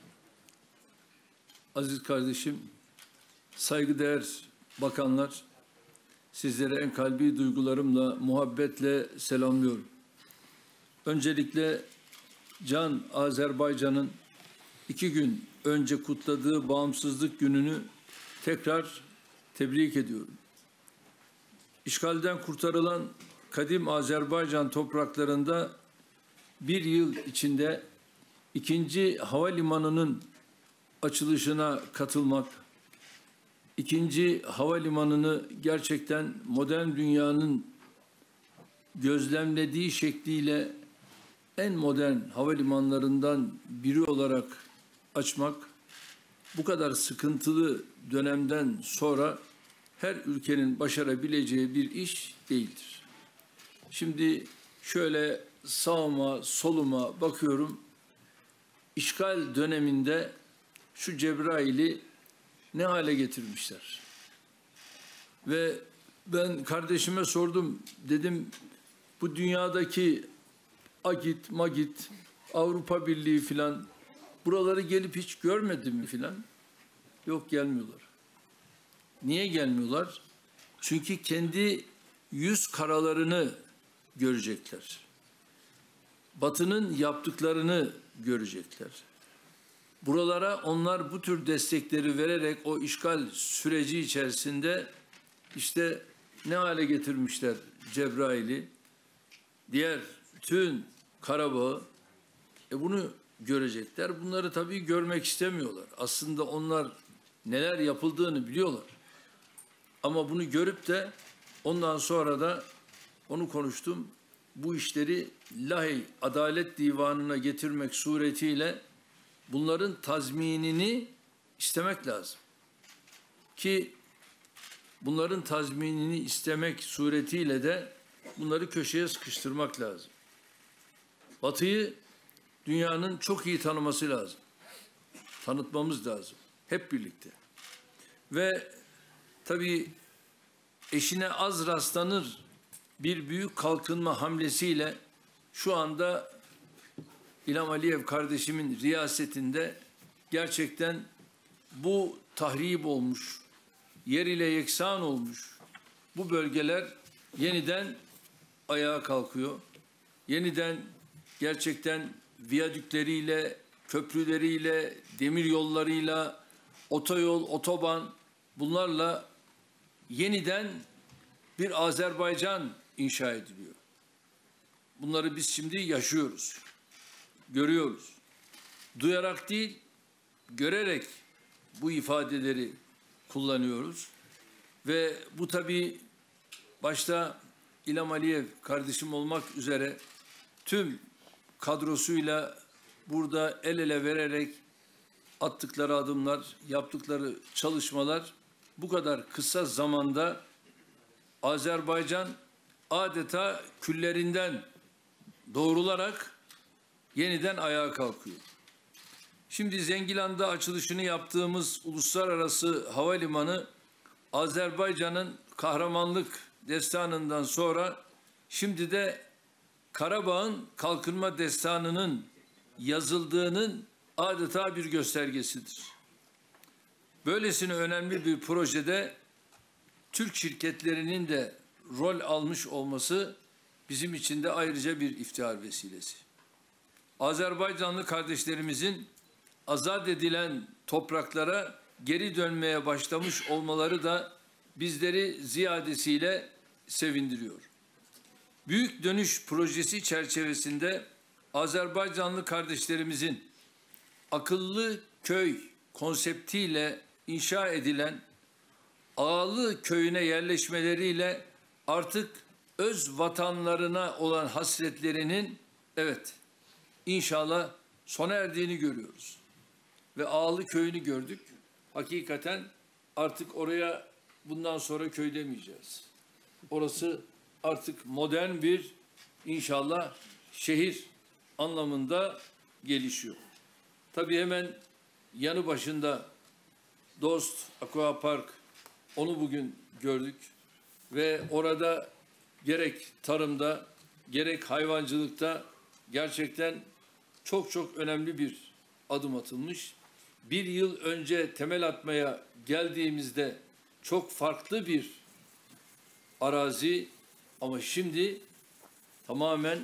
aziz kardeşim, saygıdeğer bakanlar, sizlere en kalbi duygularımla, muhabbetle selamlıyorum. Öncelikle Can Azerbaycan'ın 2 gün önce kutladığı bağımsızlık gününü tekrar tebrik ediyorum. İşgalden kurtarılan kadim Azerbaycan topraklarında bir yıl içinde 2. havalimanının açılışına katılmak, 2. havalimanını gerçekten modern dünyanın gözlemlediği şekliyle en modern havalimanlarından biri olarak açmak, bu kadar sıkıntılı dönemden sonra her ülkenin başarabileceği bir iş değildir. Şimdi şöyle sağıma, soluma bakıyorum. İşgal döneminde şu Cebrail'i ne hale getirmişler? Ve ben kardeşime sordum, dedim bu dünyadaki Agit, Magit, Avrupa Birliği filan buraları gelip hiç görmedi mi filan? Yok, gelmiyorlar. Niye gelmiyorlar? Çünkü kendi yüz karalarını görecekler. Batı'nın yaptıklarını görecekler. Buralara onlar bu tür destekleri vererek o işgal süreci içerisinde işte ne hale getirmişler Cebrail'i, diğer bütün Karabağ'ı, bunu görecekler. Bunları tabii görmek istemiyorlar. Aslında onlar neler yapıldığını biliyorlar. Ama bunu görüp de ondan sonra da onu konuştum. Bu işleri Lahey Adalet Divanı'na getirmek suretiyle bunların tazminini istemek lazım. Ki bunların tazminini istemek suretiyle de bunları köşeye sıkıştırmak lazım. Batı'yı dünyanın çok iyi tanıması lazım. Tanıtmamız lazım. Hep birlikte. Ve tabii eşine az rastlanır bir büyük kalkınma hamlesiyle şu anda İlham Aliyev kardeşimin riyasetinde gerçekten bu tahrip olmuş, yer ile yeksan olmuş bu bölgeler yeniden ayağa kalkıyor. Yeniden gerçekten viyadükleriyle, köprüleriyle, demir yollarıyla, otoyol, otoban bunlarla yeniden bir Azerbaycan inşa ediliyor. Bunları biz şimdi yaşıyoruz, görüyoruz. Duyarak değil, görerek bu ifadeleri kullanıyoruz. Ve bu tabii başta İlham Aliyev kardeşim olmak üzere tüm kadrosuyla burada el ele vererek attıkları adımlar, yaptıkları çalışmalar bu kadar kısa zamanda Azerbaycan adeta küllerinden doğrularak yeniden ayağa kalkıyor. Şimdi Zengilan'da açılışını yaptığımız uluslararası havalimanı Azerbaycan'ın kahramanlık destanından sonra şimdi de Karabağ'ın kalkınma destanının yazıldığının adeta bir göstergesidir. Böylesine önemli bir projede Türk şirketlerinin de rol almış olması bizim için de ayrıca bir iftihar vesilesi. Azerbaycanlı kardeşlerimizin azat edilen topraklara geri dönmeye başlamış olmaları da bizleri ziyadesiyle sevindiriyor. Büyük Dönüş Projesi çerçevesinde Azerbaycanlı kardeşlerimizin akıllı köy konseptiyle inşa edilen Ağalı köyüne yerleşmeleriyle artık öz vatanlarına olan hasretlerinin evet inşallah sona erdiğini görüyoruz. Ve Ağalı köyünü gördük. Hakikaten artık oraya bundan sonra köy demeyeceğiz. Orası artık modern bir inşallah şehir anlamında gelişiyor. Tabii hemen yanı başında Dost Aqua Park, onu bugün gördük ve orada gerek tarımda gerek hayvancılıkta gerçekten çok önemli bir adım atılmış. Bir yıl önce temel atmaya geldiğimizde çok farklı bir arazi ama şimdi tamamen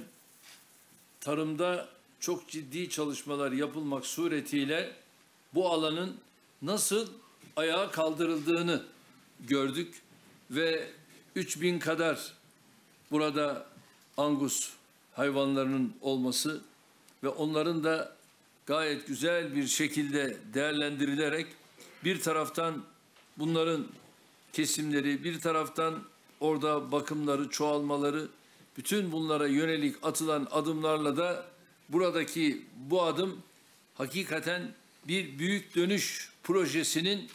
tarımda çok ciddi çalışmalar yapılmak suretiyle bu alanın nasıl ayağa kaldırıldığını gördük ve 3000 kadar burada Angus hayvanlarının olması ve onların da gayet güzel bir şekilde değerlendirilerek bir taraftan bunların kesimleri, bir taraftan orada bakımları, çoğalmaları, bütün bunlara yönelik atılan adımlarla da buradaki bu adım hakikaten bir büyük dönüş projesinin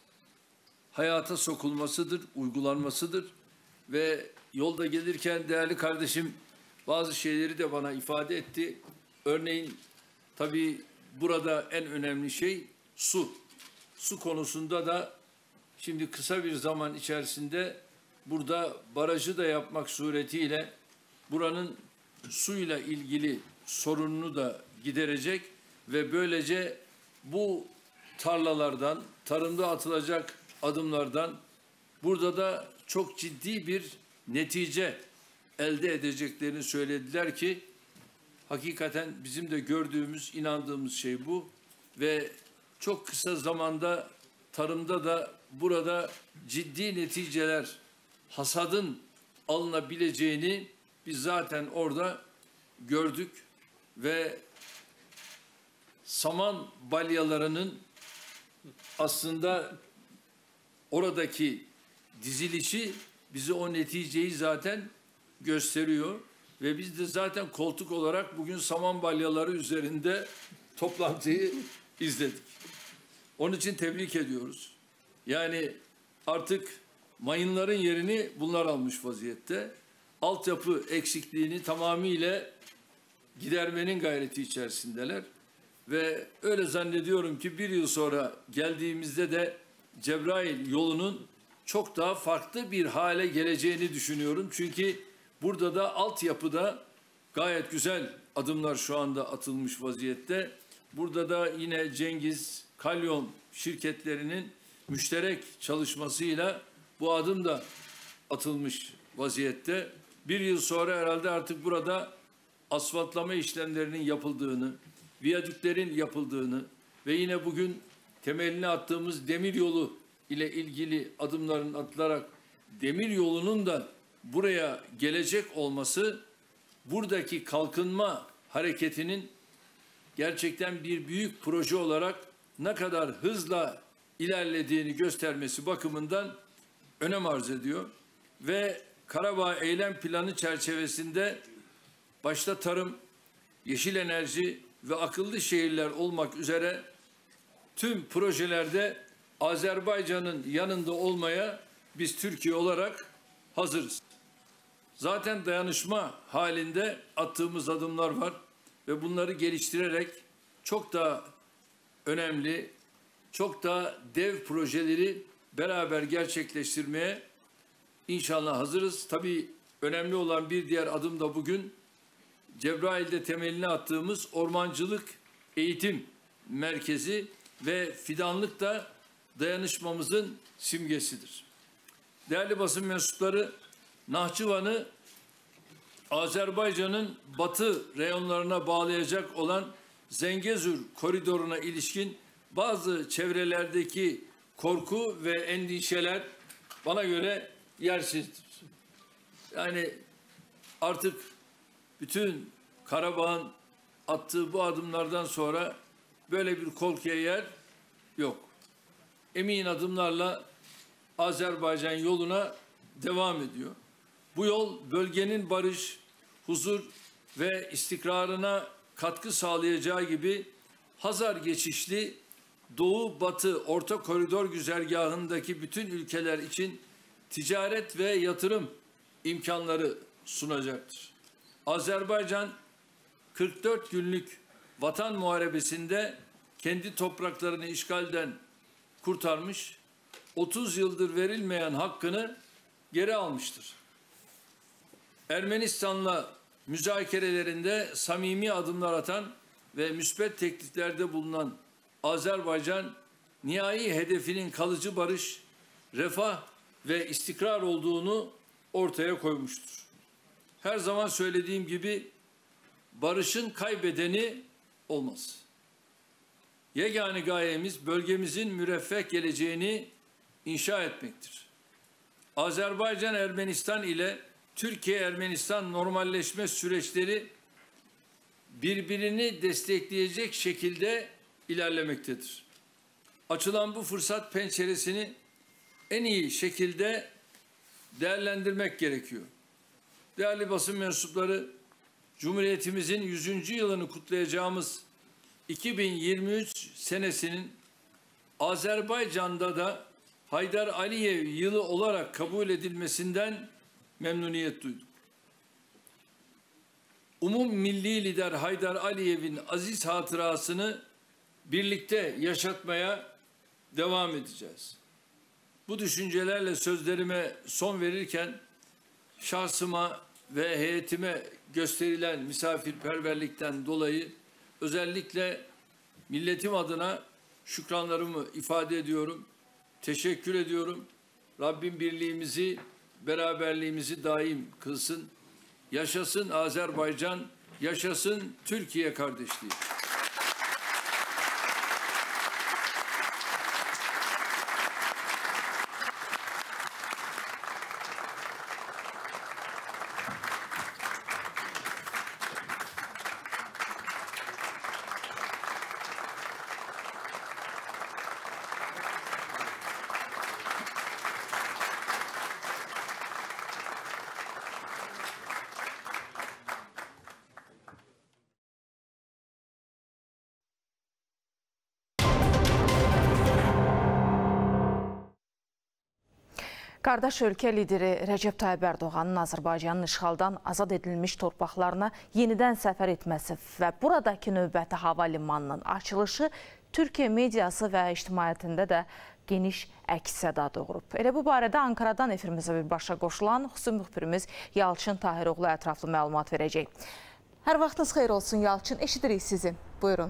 hayata sokulmasıdır, uygulanmasıdır. Ve yolda gelirken değerli kardeşim bazı şeyleri de bana ifade etti. Örneğin tabii burada en önemli şey su. Su konusunda da şimdi kısa bir zaman içerisinde burada barajı da yapmak suretiyle buranın suyla ilgili sorununu da giderecek ve böylece bu tarlalardan, tarımda atılacak adımlardan burada da çok ciddi bir netice elde edeceklerini söylediler ki hakikaten bizim de gördüğümüz, inandığımız şey bu ve çok kısa zamanda tarımda da burada ciddi neticeler, hasadın alınabileceğini biz zaten orada gördük ve saman balyalarının aslında oradaki dizilişi bize o neticeyi zaten gösteriyor ve biz de zaten koltuk olarak bugün saman balyaları üzerinde toplantıyı izledik. Onun için tebrik ediyoruz. Yani artık mayınların yerini bunlar almış vaziyette. Altyapı eksikliğini tamamıyla gidermenin gayreti içerisindeler. Ve öyle zannediyorum ki bir yıl sonra geldiğimizde de Cebrail yolunun çok daha farklı bir hale geleceğini düşünüyorum. Çünkü burada da altyapıda gayet güzel adımlar şu anda atılmış vaziyette. Burada da yine Cengiz, Kalyon şirketlerinin müşterek çalışmasıyla bu adım da atılmış vaziyette. Bir yıl sonra herhalde artık burada asfaltlama işlemlerinin yapıldığını, viyadüklerin yapıldığını ve yine bugün temelini attığımız demiryolu ile ilgili adımların atılarak demiryolunun da buraya gelecek olması buradaki kalkınma hareketinin gerçekten bir büyük proje olarak ne kadar hızla ilerlediğini göstermesi bakımından önem arz ediyor. Ve Karabağ Eylem Planı çerçevesinde başta tarım, yeşil enerji ve akıllı şehirler olmak üzere tüm projelerde Azerbaycan'ın yanında olmaya biz Türkiye olarak hazırız. Zaten dayanışma halinde attığımız adımlar var ve bunları geliştirerek çok daha önemli, çok daha dev projeleri beraber gerçekleştirmeye İnşallah hazırız. Tabii önemli olan bir diğer adım da bugün Cebrail'de temelini attığımız Ormancılık Eğitim Merkezi ve fidanlık da dayanışmamızın simgesidir. Değerli basın mensupları, Nahçıvan'ı Azerbaycan'ın batı reyonlarına bağlayacak olan Zengezur koridoruna ilişkin bazı çevrelerdeki korku ve endişeler bana göre yersizdir. Yani artık bütün Karabağ'ın attığı bu adımlardan sonra böyle bir korkuya yer yok. Emin adımlarla Azerbaycan yoluna devam ediyor. Bu yol bölgenin barış, huzur ve istikrarına katkı sağlayacağı gibi Hazar geçişli Doğu-Batı Orta Koridor güzergahındaki bütün ülkeler için ticaret ve yatırım imkanları sunacaktır. Azerbaycan 44 günlük vatan muharebesinde kendi topraklarını işgalden kurtarmış, 30 yıldır verilmeyen hakkını geri almıştır. Ermenistan'la müzakerelerinde samimi adımlar atan ve müspet tekliflerde bulunan Azerbaycan, nihai hedefinin kalıcı barış, refah ve istikrar olduğunu ortaya koymuştur. Her zaman söylediğim gibi barışın kaybedeni olmaz. Yegane gayemiz bölgemizin müreffeh geleceğini inşa etmektir. Azerbaycan-Ermenistan ile Türkiye-Ermenistan normalleşme süreçleri birbirini destekleyecek şekilde ilerlemektedir. Açılan bu fırsat penceresini en iyi şekilde değerlendirmek gerekiyor. Değerli basın mensupları, Cumhuriyetimizin 100. yılını kutlayacağımız 2023 senesinin Azerbaycan'da da Haydar Aliyev yılı olarak kabul edilmesinden memnuniyet duyduk. Milli lider Haydar Aliyev'in aziz hatırasını birlikte yaşatmaya devam edeceğiz. Bu düşüncelerle sözlerime son verirken şahsıma ve heyetime gösterilen misafirperverlikten dolayı özellikle milletim adına şükranlarımı ifade ediyorum. Teşekkür ediyorum. Rabbim birliğimizi, beraberliğimizi daim kılsın. Yaşasın Azerbaycan, yaşasın Türkiye kardeşliği. Qardaş ölkə lideri Rəcəb Tayyib Ərdoğanın Azərbaycanın işğaldan azad edilmiş torpaqlarına yenidən səfər etməsi və buradakı növbəti hava limanının açılışı Türkiyə mediası və ictimaiyyətində də geniş əks-səda doğurub. Elə bu barədə Ankaradan efirimizə birbaşa qoşulan xüsusi müxbirimiz Yalçın Tahiroğlu ətraflı məlumat verəcək. Hər vaxtınız xeyir olsun Yalçın, eşidirik sizi. Buyurun.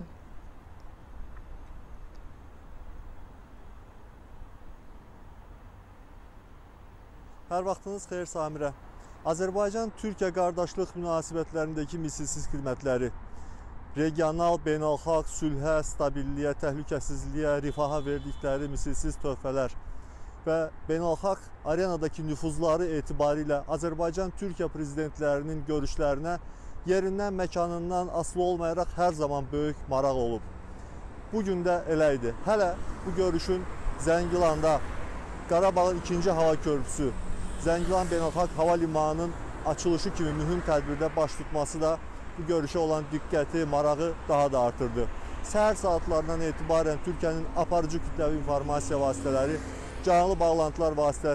Hər vaxtınız xeyir Samirə. Azərbaycan-Türkiyə qardaşlıq münasibətlərindəki misilsiz xidmətləri, regional, beynəlxalq, sülhə, stabilliyə, təhlükəsizliyə, rifaha verdikləri misilsiz töhfələr və beynəlxalq arenadakı nüfuzları etibarilə Azərbaycan-Türkiyə prezidentlərinin görüşlərinə yerindən, məkanından asılı olmayaraq hər zaman böyük maraq olub. Bugün də elə idi. Hələ bu görüşün Zəngilanda Qarabağın 2-ci hava körpüsü, Zəngilan Beynəlxalq Hava Limanının açılışı kimi mühüm tədbirdə baş tutması da bu görüşə olan diqqəti, marağı daha da artırdı. Səhər saatlarından etibarən Türkiyənin aparıcı kütləvi informasiya vasitələri canlı bağlantılar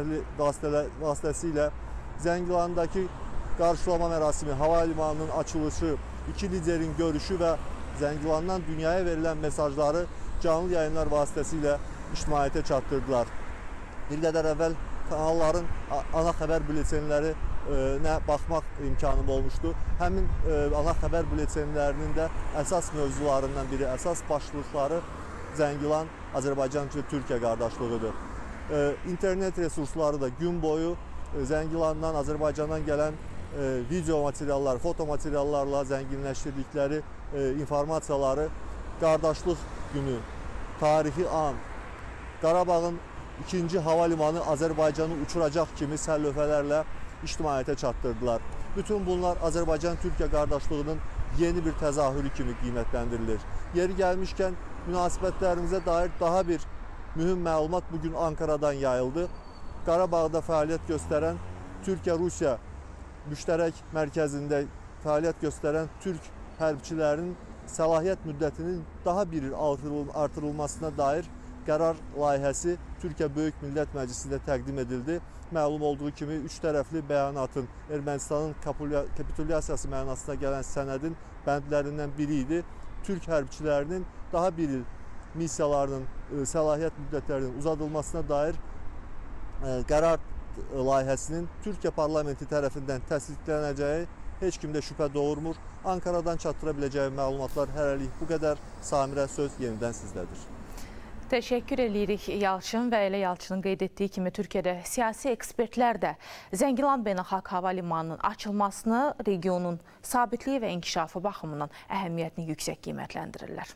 vasitəsilə Zəngilandakı qarşılama mərasimi, hava limanının açılışı, iki liderin görüşü və Zəngilandan dünyaya verilən mesajları canlı yayınlar vasitəsilə ictimaiyyətə çatdırdılar. Bir qədər əvvəl kanalların ana xəbər bültenlərinə baxmaq imkanım olmuşdu. Həmin ana xəbər bültenlərinin də əsas mövzularından biri, əsas başlıqları Zəngilan, Azərbaycan və Türkiyə qardaşlığıdır. İnternet resursları da gün boyu Zəngilandan, Azərbaycandan gələn video materiallar, foto materiallarla zənginləşdirdikləri informasiyaları qardaşlıq günü, tarixi an, Qarabağın 2-ci hava limanı Azərbaycanı uçuracaq kimi sərlövhələrlə ictimaiyyətə çatdırdılar. Bütün bunlar Azərbaycan-Türkiyə qardaşlığının yeni bir təzahürü kimi qiymətləndirilir. Yeri gəlmişkən münasibətlərimizə dair daha bir mühüm məlumat bugün Ankaradan yayıldı. Qarabağda fəaliyyət göstərən Türkiyə-Rusiya müştərək mərkəzində fəaliyyət göstərən Türk hərbçilərinin səlahiyyət müddətinin daha bir artırılmasına dair qərar layihəsi Türkiyə Böyük Millət Məclisində təqdim edildi. Məlum olduğu kimi üç tərəfli bəyanatın Ermənistanın kapitulyasiyası mənasına gələn sənədin bəndlərindən biri idi. Türk hərbçilərinin daha bir il missiyalarının səlahiyyət müddətlərinin uzadılmasına dair qərar layihəsinin Türkiyə parlamenti tərəfindən təsdiqlənəcəyi heç kimdə şübhə doğurmur. Ankaradan çatdıra biləcəyi məlumatlar hələlik bu qədər. Samirə, söz yenidən sizdədir. Təşəkkür edirik Yalçın və elə Yalçının qeyd etdiyi kimi Türkiyədə siyasi ekspertlər də Zəngilan Beynəlxalq Hava Limanının açılmasını regionun sabitliyi və inkişafı baxımından əhəmiyyətini yüksək qiymətləndirirlər.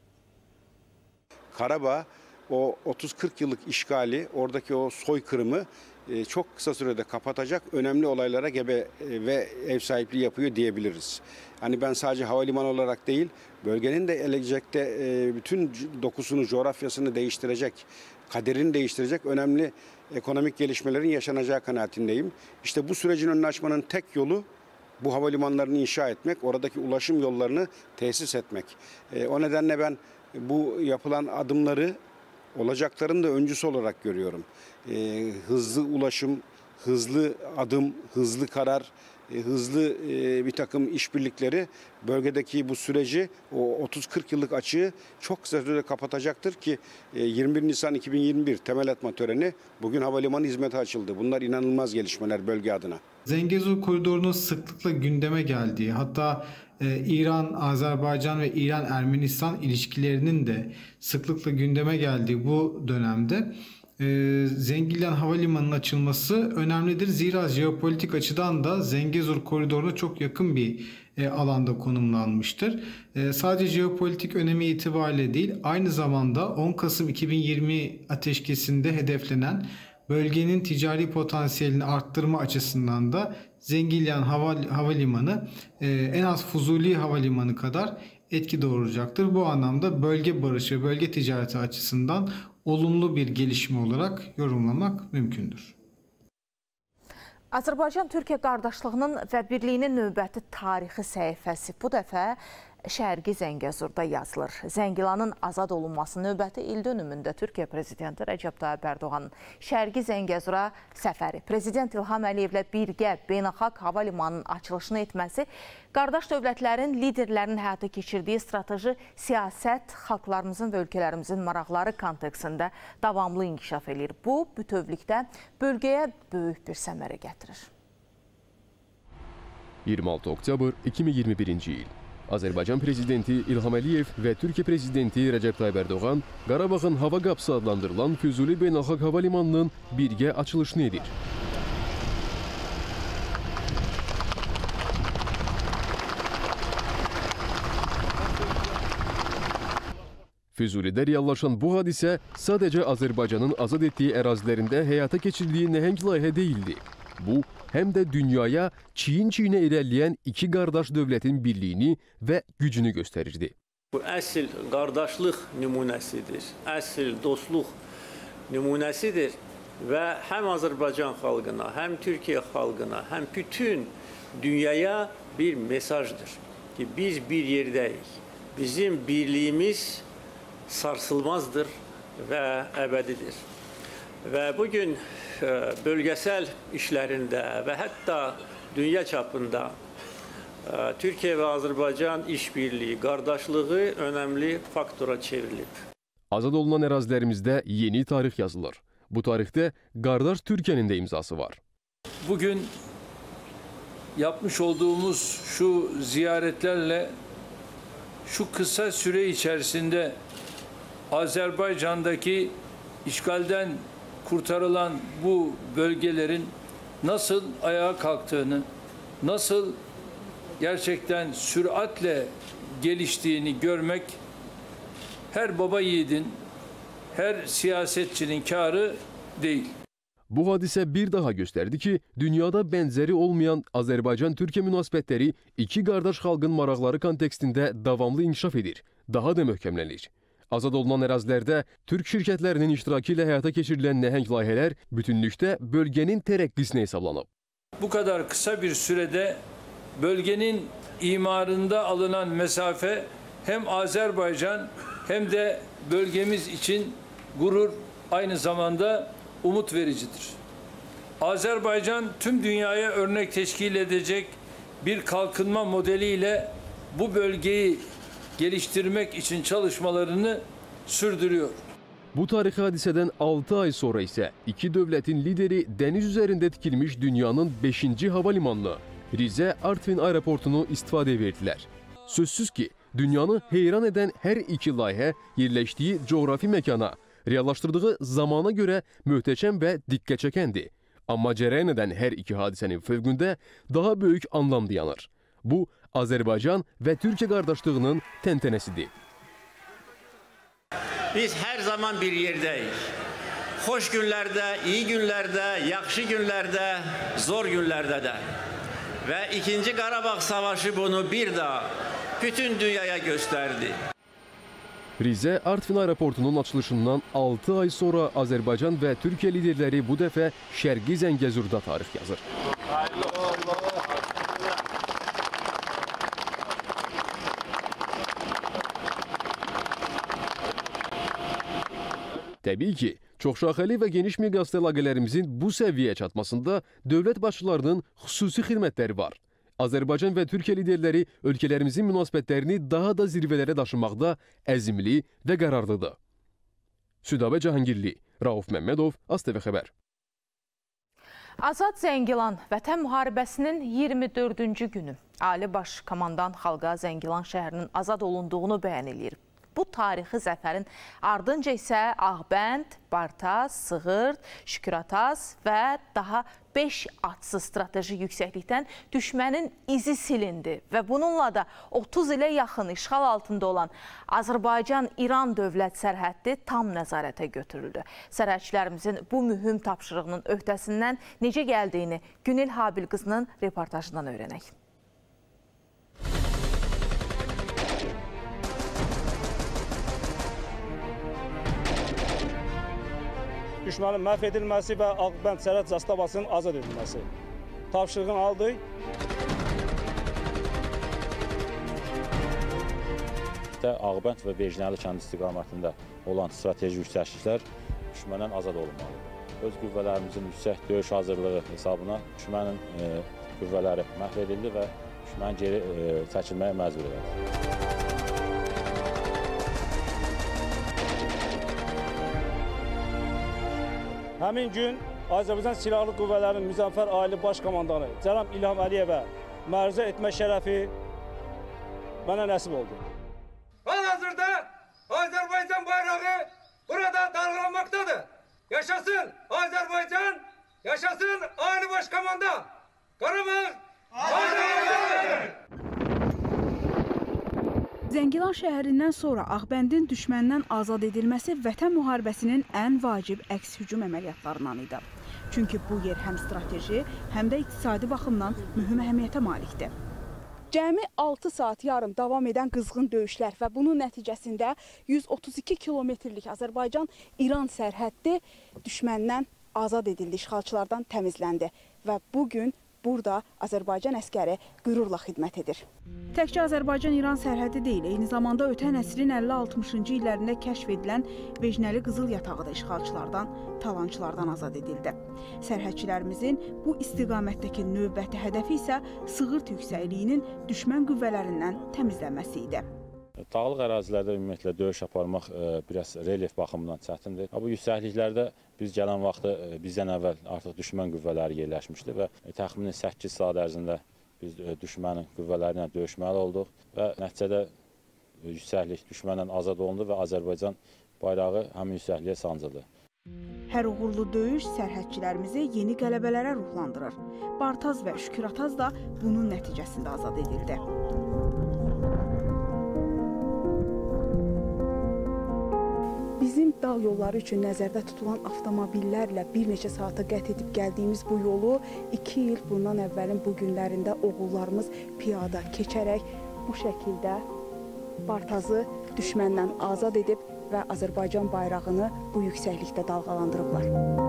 Karabağ o 30-40 yıllık işgali, oradaki o soykırımı çok kısa sürede kapatacak önemli olaylara gebe ve ev sahipliği yapıyor diyebiliriz. Hani ben sadece havalimanı olarak değil, bölgenin de gelecekte bütün dokusunu, coğrafyasını değiştirecek, kaderini değiştirecek önemli ekonomik gelişmelerin yaşanacağı kanaatindeyim. İşte bu sürecin önünü açmanın tek yolu bu havalimanlarını inşa etmek, oradaki ulaşım yollarını tesis etmek. O nedenle ben bu yapılan adımları olacakların da öncüsü olarak görüyorum. Hızlı ulaşım, hızlı adım, hızlı karar, hızlı bir takım işbirlikleri bölgedeki bu süreci, o 30-40 yıllık açığı çok kısa sürede kapatacaktır ki 21 Nisan 2021 temel atma töreni, bugün havalimanı hizmete açıldı. Bunlar inanılmaz gelişmeler bölge adına. Zengezur koridorunun sıklıkla gündeme geldiği, hatta İran, Azerbaycan ve İran-Ermenistan ilişkilerinin de sıklıkla gündeme geldiği bu dönemde Zengilyan Havalimanı'nın açılması önemlidir. Zira jeopolitik açıdan da Zengezur koridoruna çok yakın bir alanda konumlanmıştır. Sadece jeopolitik önemi itibariyle değil, aynı zamanda 10 Kasım 2020 ateşkesinde hedeflenen bölgenin ticari potansiyelini arttırma açısından da Zengilyan Havalimanı en az Fuzuli Havalimanı kadar etki doğuracaktır. Bu anlamda bölge barışı ve bölge ticareti açısından olumlu bir gelişme olarak yorumlamak mümkündür. Azərbaycan-Türkiyə qardaşlığının və birliyinin növbəti tarixi səhifəsi bu dəfə Şərqi Zəngəzurda yazılır. Zəngilanın azad olunması növbəti ildönümündə Türkiyə Prezidenti Rəcəb Tayyip Ərdoğanın Şərqi Zəngəzura səfəri, Prezident İlham Əliyevlə birgə beynəlxalq hava limanının açılışını etməsi, qardaş dövlətlərin liderlərinin həyata keçirdiyi strateji siyasət xalqlarımızın və ölkələrimizin maraqları kontekstində davamlı inkişaf edir. Bu, bütövlükdə bölgəyə böyük bir səmərə gətirir. 26 oktyabr 2021-ci il. Azərbaycan Prezidenti İlham Əliyev və Türkiyə Prezidenti Rəcəb Tayyip Ərdoğan Qarabağın hava qapısı adlandırılan Füzuli Beynəlxalq Hava Limanının birgə açılışını edir. Füzulidə reallaşan bu hadisə sadəcə Azərbaycanın azad etdiyi ərazilərində həyata keçirdiyi nəhəng layihə deyildi. Bu, həm də dünyaya çiyin-çiyinə irəliləyən iki qardaş dövlətin birliyini və gücünü göstərirdi. Bu əsl qardaşlıq nümunəsidir, əsl dostluq nümunəsidir və həm Azərbaycan xalqına, həm Türkiyə xalqına, həm bütün dünyaya bir mesajdır ki, biz bir yerdəyik. Bizim birliyimiz sarsılmazdır və əbədidir. Və bugün bölgesel işlerinde ve hatta dünya çapında Türkiye ve Azerbaycan işbirliği, kardeşliği önemli faktora çevrilip. Azad olunan ərazilərimizdə yeni tarix yazılır. Bu tarixte qardaş Türkiye'nin de imzası var. Bugün yapmış olduğumuz şu ziyaretlerle şu kısa süre içerisinde Azerbaycan'daki işgalden kurtarılan bu bölgelerin nasıl ayağa kalktığını, nasıl gerçekten süratle geliştiğini görmek her baba yiğidin, her siyasetçinin kârı değil. Bu hadisə bir daha gösterdi ki, dünyada benzeri olmayan Azərbaycan-Türkiyə münasibətləri iki qardaş xalqın maraqları kontekstində davamlı inkişaf edir, daha da möhkəmlənir. Azad olunan ərazilərdə Türk şirkətlərinin iştirakı ilə həyata keçirilən nəhəng layihələr bütünlükdə bölgenin tərəqqisinə hesablanıb. Bu kadar kısa bir sürede bölgenin imarında alınan mesafe hem Azerbaycan hem de bölgemiz için gurur, aynı zamanda umut vericidir. Azerbaycan tüm dünyaya örnek teşkil edecek bir kalkınma modeliyle bu bölgeyi geliştirmek için çalışmalarını sürdürüyor. Bu tarixi hadisədən 6 ay sonra isə iki dövlətin lideri dəniz üzərində tikilmiş dünyanın 5-ci hava limanını, Rizə Artvin aeroportunu istifadəyə verdilər. Sözsüz ki, dünyanı heyran edən hər iki layihə yerləşdiyi coğrafi məkana, reallaşdırdığı zamana görə möhtəşəm və diqqət çəkəndir. Amma cərəyan edən hər iki hadisənin fövqündə daha böyük anlam dayanır. Bu, Azərbaycan və Türkiyə qardaşlığının təntənəsidir. Biz her zaman bir yerdəyik. Xoş günlərdə, iyi günlərdə, yaxşı günlərdə, zor günlərdə də. Və 2. Qarabağ Savaşı bunu bir daha bütün dünyaya gösterdi. Rizə Artvin aeroportunun açılışından 6 ay sonra Azərbaycan və Türkiyə liderləri bu dəfə Şərqi Zəngəzurda tarix yazır. Təbii ki, çoxşaxəli və geniş miqyaslı əlaqələrimizin bu səviyyəyə çatmasında dövlət başçılarının xüsusi xidmətləri var. Azərbaycan və Türkiyə liderləri ölkələrimizin münasibətlərini daha da zirvələrə daşımaqda əzimli və qərarlıdır. Südabə Cahangirli, Rauf Məmmədov, AzTV Xəbər. Azad Zəngilan Vətən müharibəsinin 24-cü günü Ali Baş Komandan xalqa Zəngilan şəhərinin azad olunduğunu bəyan edir. Bu tarixi zəfərin ardınca isə Ağbənd, Bartaz, Sığırd, Şükürataz və daha 5 atsız strateji yüksəklikdən düşmənin izi silindi və bununla da 30 ilə yaxın işğal altında olan Azərbaycan-İran dövlət sərhəddi tam nəzarətə götürüldü. Sərhədçilərimizin bu mühüm tapşırığının öhdəsindən necə gəldiyini Günel Habil qızının reportajından öyrənək. Düşmənin məhv edilməsi və Ağbənd sərhəd zastavasının azad edilməsi. Tapşırığını aldıq. istiqamətdə Ağbənd və Bejnəli kənd istiqamətində olan strateji yüksəlişlər düşməndən azad olunmalıdır. Öz qüvvələrimizin yüksək döyüş hazırlığı hesabına düşmənin qüvvələri məhv edildi və düşməni geri çəkilməyə məcbur edildi. Həmin gün Azərbaycan Silahlı Qüvvələrinin Müzəffər Ali Baş Komandanı Cənab İlham Əliyevə məruzə etmə şərəfi mənə nəsib oldu. Hal-hazırda Azərbaycan bayrağı burada dalgalanmaktadır. Yaşasın Azərbaycan, yaşasın Ali Baş Komandan. Qarabağ Azərbaycandır! Zəngilan şəhərindən sonra Ağbəndin düşməndən azad edilməsi Vətən müharibəsinin ən vacib əks-hücum əməliyyatlarından idi. Çünki bu yer həm strateji, həm də iqtisadi baxımdan mühüm əhəmiyyətə malikdir. Cəmi 6 saat yarım davam edən qızğın döyüşlər və bunun nəticəsində 132 kilometrlik Azərbaycan-İran sərhəddi düşməndən azad edildi, işğalçılardan təmizləndi və bugün burada Azərbaycan əskəri qürurla xidmət edir. Təkcə Azərbaycan-İran sərhədi deyil, eyni zamanda ötən əsrin 50-60-cı illərində kəşf edilən Bejnəli qızıl yatağı da işğalçılardan, talançılardan azad edildi. Sərhədçilərimizin bu istiqamətdəki növbəti hədəfi isə Sığırt yüksəkliyinin düşmən qüvvələrindən təmizlənməsi idi. Dağlıq ərazilərdə ümumiyyətlə döyüş aparmaq biraz relyef baxımından çətindir. Bu yüksəkliklərdə biz gələn vaxtı bizdən əvvəl artıq düşmən qüvvələri yerləşmişdi və təxminən 8 saat ərzində biz düşmənin qüvvələri ilə döyüşməli olduq və nəticədə yüksəklik düşmənlə azad olundu və Azərbaycan bayrağı həmin yüksəkliyə sancıldı. Hər uğurlu döyüş sərhədçilərimizi yeni qələbələrə ruhlandırır. Bartaz və Şükürataz da bunun nəticəsində azad edildi. Bizim dağ yolları üçün nəzərdə tutulan avtomobillərlə bir neçə saata qət edib gəldiyimiz bu yolu 2 il bundan əvvəlin bu günlərində oğullarımız piyada keçərək bu şəkildə Bartazı düşməndən azad edib və Azərbaycan bayrağını bu yüksəklikdə dalğalandırıblar.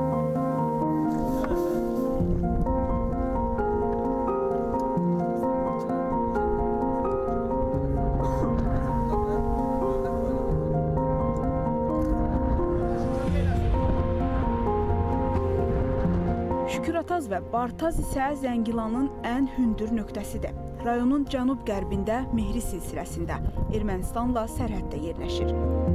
Şükürataz və Bartaz isə Zəngilanın ən hündür nöqtəsidir. Rayonun cənub-qərbində Mehri silsiləsində, Ermənistanla sərhəddə yerləşir.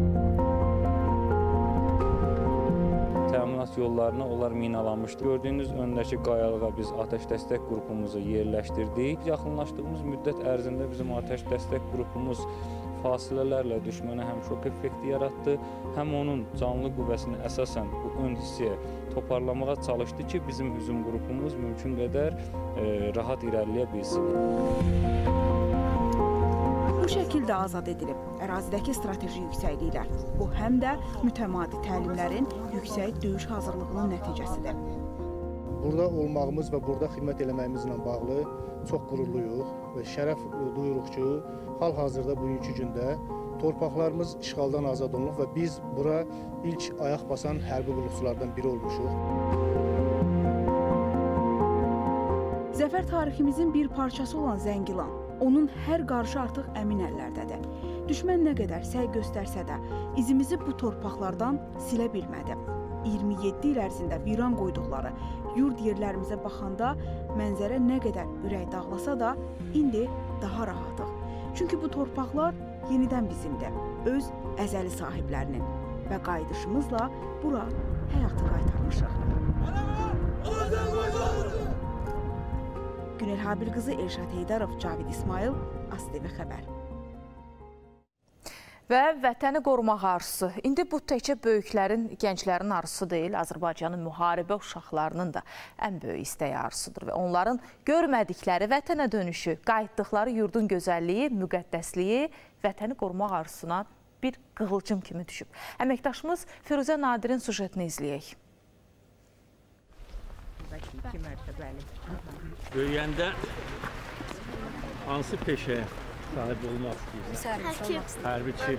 Təminat yollarına onlar minalanmışdı. Gördüyünüz öndəki qayalığa biz atəş dəstək qrupumuzu yerləşdirdik. Yaxınlaşdığımız müddət ərzində bizim atəş dəstək qrupumuz fasilələrlə düşmənə həm şok effekti yaratdı, həm onun canlı qüvvəsini əsasən bu ön hissəyə toparlamağa çalışdı ki, bizim hücum qrupumuz mümkün qədər rahat irəliləyə bilsin. Bu şəkildə azad edilib ərazidəki strateji yüksəkliklər. Bu həm də mütəmadi təlimlərin yüksək döyüş hazırlığının nəticəsidir. Burada olmağımız və burada xidmət eləməyimizlə bağlı çox qürurluyuq və şərəf duyuruq ki, hal-hazırda bugünkü gündə torpaqlarımız işğaldan azad olunub və biz bura ilk ayaq basan hərbi qulluqçulardan biri olmuşuq. Zəfər tariximizin bir parçası olan Zəngilan, onun hər qarşı artıq əmin əllərdədir. Düşmən nə qədər səy göstərsə də, izimizi bu torpaqlardan silə bilmədi. 27 il ərzində viran qoyduqları yurd yerlərimizə baxanda mənzərə nə qədər ürək dağlasa da, indi daha rahatıq. Çünki bu torpaqlar yenidən bizimdir, öz əzəli sahiblərinin və qayıdışımızla bura həyatı qaytarmışıq. Günel Habil qızı Elşad Heydarov, Cavid İsmail, ASTV xəbər. Və vətəni qorumaq arzusu. İndi bu təkcə böyüklərin, gənclərin arzusu deyil, Azərbaycanın müharibə uşaqlarının da ən böyük istəyi arzusudur. Və onların görmədikləri vətənə dönüşü, qayıtdıqları yurdun gözəlliyi, müqəddəsliyi vətəni qorumaq arzusuna bir qığılcım kimi düşüb. Əməkdaşımız Firuzə Nadirin sujetini izləyək. Böyüyəndə hansı peşəyə sahib olmaq istəyirsən? Hərbiçi.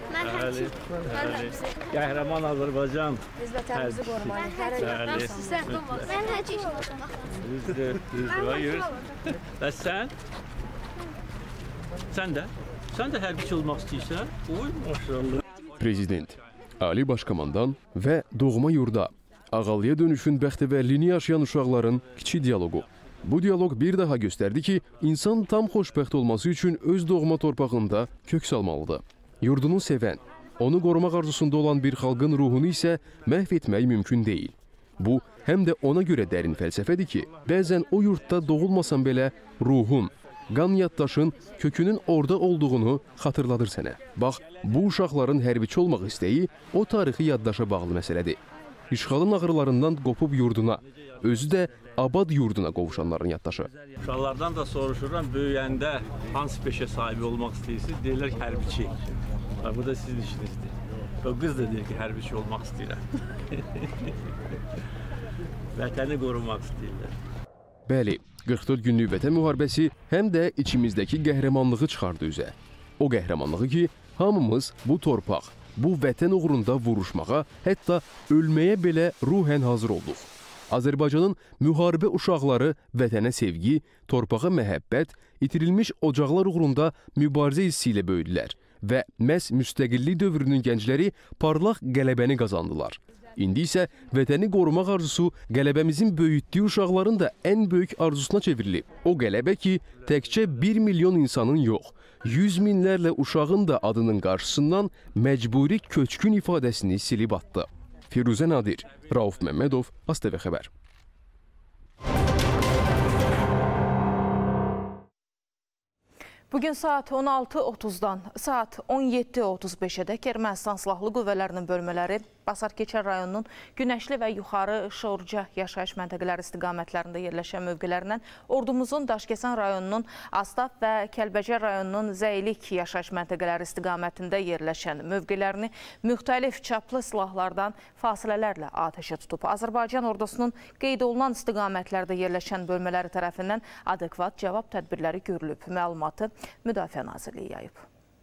Qəhrəman Azərbaycan. Biz vətənimizi qorumalıyıq. Mən həqiq olmaq. Düzdür. Və sən? Sən də? Sən də hərbiçi olmaq istəyirsən? Oy, maşallah. Prezident, Ali Başkomandan və doğma yurda, ağalıya dönüşün bəxtəvərliyini yaşayan uşaqların kiçik dialoqu. Bu dialoq bir daha göstərdi ki, insan tam xoşbəxt olması üçün öz doğma torpağında kök salmalıdır. Yurdunu sevən, onu qorumaq arzusunda olan bir xalqın ruhunu isə məhv etmək mümkün deyil. Bu, həm də ona görə dərin fəlsəfədir ki, bəzən o yurtda doğulmasan belə ruhun, qan yaddaşın, kökünün orada olduğunu xatırladır sənə. Bax, bu uşaqların hərbiçi olmaq istəyi o tarixi yaddaşa bağlı məsələdir. İşğalın ağrılarından qopub yurduna, özü də abad yurduna qovuşanların yaddaşı. Uşaqlardan da soruşuram, böyüyəndə hansı peşə sahibi olmaq istəyirsiniz? Deyirlər ki, hərbiçi. Bu da sizin işinizdir. O qız da deyir ki, hərbiçi olmaq istəyirəm. Vətəni qorumaq istəyirlər. Bəli, 44 günlük Vətən müharibəsi həm də içimizdəki qəhrəmanlığı çıxardı üzə. O qəhrəmanlığı ki, hamımız bu torpaq, bu vətən uğrunda vuruşmağa, hətta ölməyə belə ruhən hazır olduq. Azərbaycanın müharibə uşaqları vətənə sevgi, torpağa məhəbbət, itirilmiş ocaqlar uğrunda mübarizə hissi ilə böyüdülər və məhz müstəqillik dövrünün gəncləri parlaq qələbəni qazandılar. İndi isə vətəni qorumaq arzusu qələbəmizin böyütdüyü uşaqların da ən böyük arzusuna çevrilib. O qələbə ki, təkcə 1 milyon insanın yox, 100 minlərlə uşağın da adının qarşısından məcburi köçkün ifadəsini silib atdı. Firuzə Nadir, Rauf Məmmədov, ASTV Xəbər. Bugün saat 16:30-dan saat 17:35-ədək Ermənistan Silahlı Qüvvələrinin bölmələri Basarkeçər rayonunun Günəşli və Yuxarı Şorca yaşayış məntəqələri istiqamətlərində yerləşən mövqələrindən ordumuzun Daşkəsən rayonunun Astaf və Kəlbəcər rayonunun Zəylik yaşayış məntəqələri istiqamətində yerləşən mövqələrini müxtəlif çaplı silahlardan fasilələrlə atəşə tutub. Azərbaycan ordusunun qeyd olunan istiqamətlərdə yerləşən bölmələri tərəfindən adekvat cavab tədbirləri görülüb. Məlumatı Müdafiə Nazirliyi yayıb.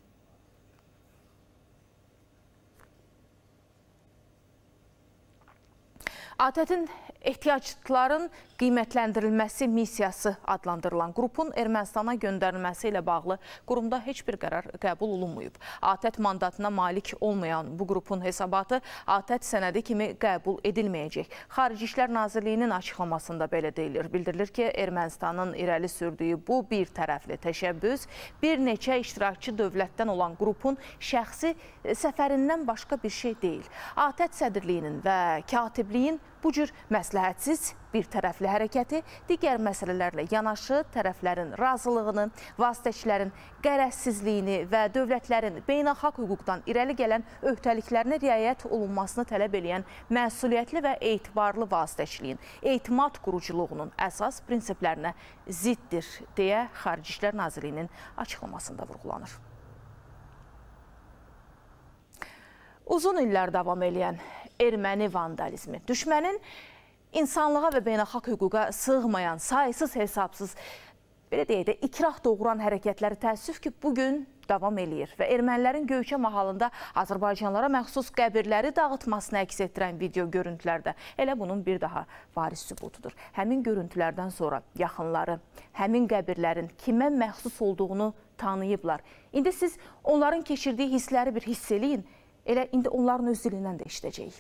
ATƏT-in ehtiyacların qiymətləndirilməsi missiyası adlandırılan qrupun Ermənistana göndərilməsi ilə bağlı qurumda heç bir qərar qəbul olunmayıb. ATƏT mandatına malik olmayan bu qrupun hesabatı ATƏT sənədi kimi qəbul edilməyəcək. Xarici İşlər Nazirliyinin açıqlamasında belə deyilir. Bildirilir ki, Ermənistanın irəli sürdüyü bu bir tərəfli təşəbbüs bir neçə iştirakçı dövlətdən olan qrupun şəxsi səfərindən başqa bir şey deyil. ATƏT sədrliyinin və katibliyin bu cür məsləhətsiz bir tərəfli hərəkəti digər məsələlərlə yanaşı tərəflərin razılığını, vasitəçilərin qərəzsizliyini və dövlətlərin beynəlxalq hüquqdan irəli gələn öhdəliklərinə riayət olunmasını tələb edən məsuliyyətli və etibarlı vasitəçiliyin, etimad quruculuğunun əsas prinsiplərinə ziddir, deyə Xarici İşlər Nazirliyinin açıqlamasında vurğulanır. Uzun illər davam edən erməni vandalizmi, düşmənin insanlığa və beynəlxalq hüquqa sığmayan, saysız hesabsız, belə deyək də, ikrah doğuran hərəkətləri təəssüf ki, bugün davam eləyir və ermənilərin Göyçə mahalında Azərbaycanlara məxsus qəbirləri dağıtmasını əks etdirən video görüntülərdə elə bunun bir daha varis sübutudur. Həmin görüntülərdən sonra yaxınları, həmin qəbirlərin kimə məxsus olduğunu tanıyıblar. İndi siz onların keçirdiyi hissləri bir hiss eləyin, elə indi onların öz dilindən də işləyəcəyik.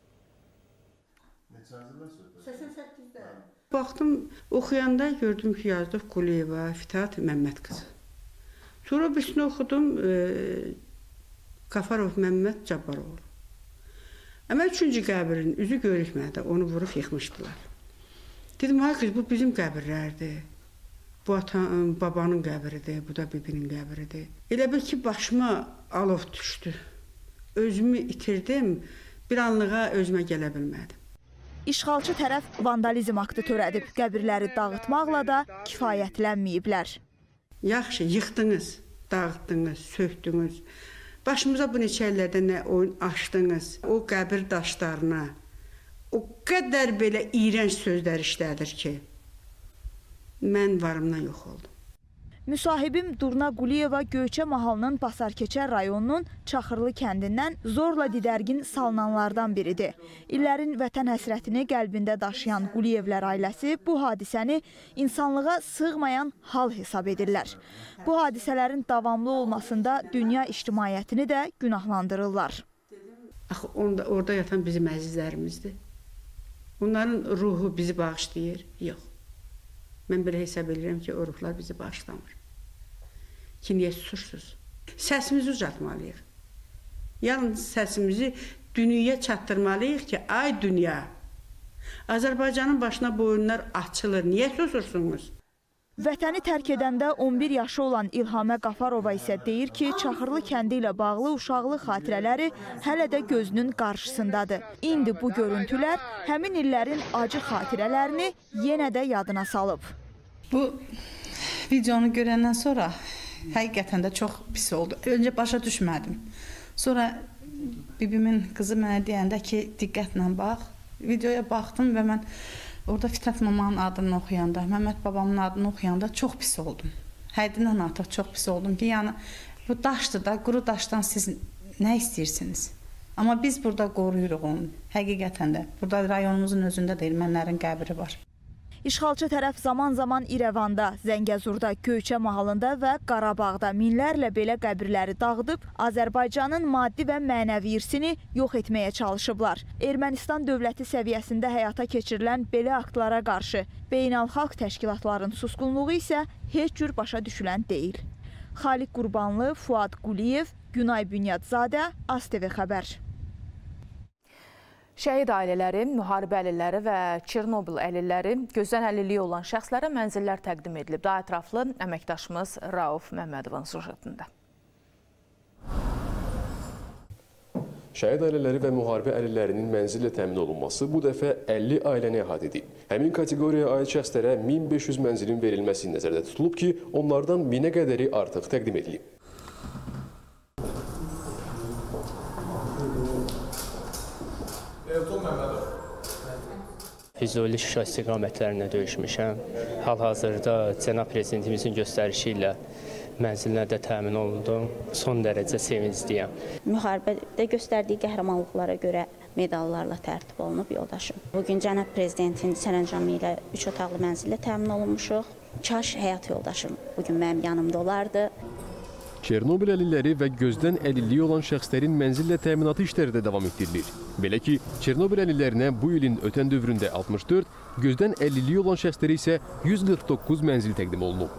Baxdım, oxuyanda gördüm ki, yazdım Quliyeva, Fithat Məmməd qızı. Sonra birisini oxudum, Qafarov Məmməd Cabbaroğlu. Əmə üçüncü qəbrin üzü görükmədi, onu vurub yıxmışdılar. Dedim, ay qız, bu bizim qəbirlərdir. Bu babanın qəbiridir, bu da bibinin qəbiridir. Elə bil ki, başıma alov düşdü. Özümü itirdim, bir anlığa özümə gələ bilmədim. İşğalçı tərəf vandalizm aktı törədib, qəbirləri dağıtmaqla da kifayətlənməyiblər. Yaxşı, yıxdınız, dağıtdınız, söktünüz. Başımıza bu neçə illərdə nə oyun açdınız. O qəbir daşlarına o qədər belə iyrənc sözlər işlədir ki, mən varımdan yox oldum. Müsahibim Durna Quliyeva Göyçə mahalının Basarkeçər rayonunun Çaxırlı kəndindən zorla didərgin salınanlardan biridir. İllərin vətən həsrətini qəlbində daşıyan Quliyevlər ailəsi bu hadisəni insanlığa sığmayan hal hesab edirlər. Bu hadisələrin davamlı olmasında dünya ictimaiyyətini də günahlandırırlar. Axı orada yatan bizim əzizlərimizdir. Onların ruhu bizi bağışlayır? Yox. Mən belə hesab edirəm ki, o ruhlar bizi bağışlamır. Ki, niyə susursuz? Səsimizi ucatmalıyıq. Yalnız səsimizi dünyaya çatdırmalıyıq ki, ay dünya, Azərbaycanın başına boyunlar açılır, niyə susursunuz? Vətəni tərk edəndə 11 yaşı olan İlhamə Qafarova isə deyir ki, Çaxırlı kəndi ilə bağlı uşaqlıq xatirələri hələ də gözünün qarşısındadır. İndi bu görüntülər həmin illərin acı xatirələrini yenə də yadına salıb. Bu videonu görəndən sonra həqiqətən də çox pis oldu. Öncə başa düşmədim. Sonra bibimin qızı mənə deyəndə ki, diqqətlə bax. Videoya baxdım və mən orada Fitrət mamanın adını oxuyanda, Məhəmməd babamın adını oxuyanda çox pis oldum. Həddindən artıq çox pis oldum ki, yəni bu daşdır da, quru daşdan siz nə istəyirsiniz? Amma biz burada qoruyuruq onu, həqiqətən də. Burada rayonumuzun özündə də ermənilərin qəbri var. İşğalçı tərəf zaman-zaman İrəvanda, Zəngəzurda, Göyçə mahalında və Qarabağda minlərlə belə qəbirləri dağıdıb, Azərbaycanın maddi və mənəvi irsini yox etməyə çalışıblar. Ermənistan dövləti səviyyəsində həyata keçirilən belə aktlara qarşı beynəlxalq təşkilatların susqunluğu isə heç cür başa düşülən deyil. Xaliq Qurbanlı, Fuad Quliyev, Günay Bünyadzadə, ASTV Xəbər. Şəhid ailələri, müharibə əlilləri və Çernobil əlilləri, gözdən əlilliyi olan şəxslərə mənzillər təqdim edilib. Daha ətraflı əməkdaşımız Rauf Məmmədovun süjetində. Şəhid ailələri və müharibə əlillərinin mənzillə təmin olunması bu dəfə 50 ailəni əhatə edib. Həmin kateqoriyaya aid şəxslərə 1500 mənzilin verilməsi nəzərdə tutulub ki, onlardan 1000-ə qədəri artıq təqdim edilib. Füzuli Şuşa istiqamətlərində döyüşmüşəm. Hal-hazırda Cənab Prezidentimizin göstərişi ilə mənzillərdə təmin olundum. Son dərəcə sevincliyəm. Müharibədə göstərdiyi qəhrəmanlıqlara görə medallarla tərtib olunub yoldaşım. Bugün Cənab Prezidentin sərəncamı ilə 3 otaqlı mənzillə təmin olunmuşuq. Kaş həyat yoldaşım bugün mənim yanımda olardı. Çernobil əlilləri və gözdən əlilliyi olan şəxslərin mənzillə təminatı işləri də davam etdirilir. Belə ki, Çernobil əlillərinə bu ilin ötən dövründə 64, gözdən əlilliyi olan şəxslərə isə 149 mənzil təqdim olunub.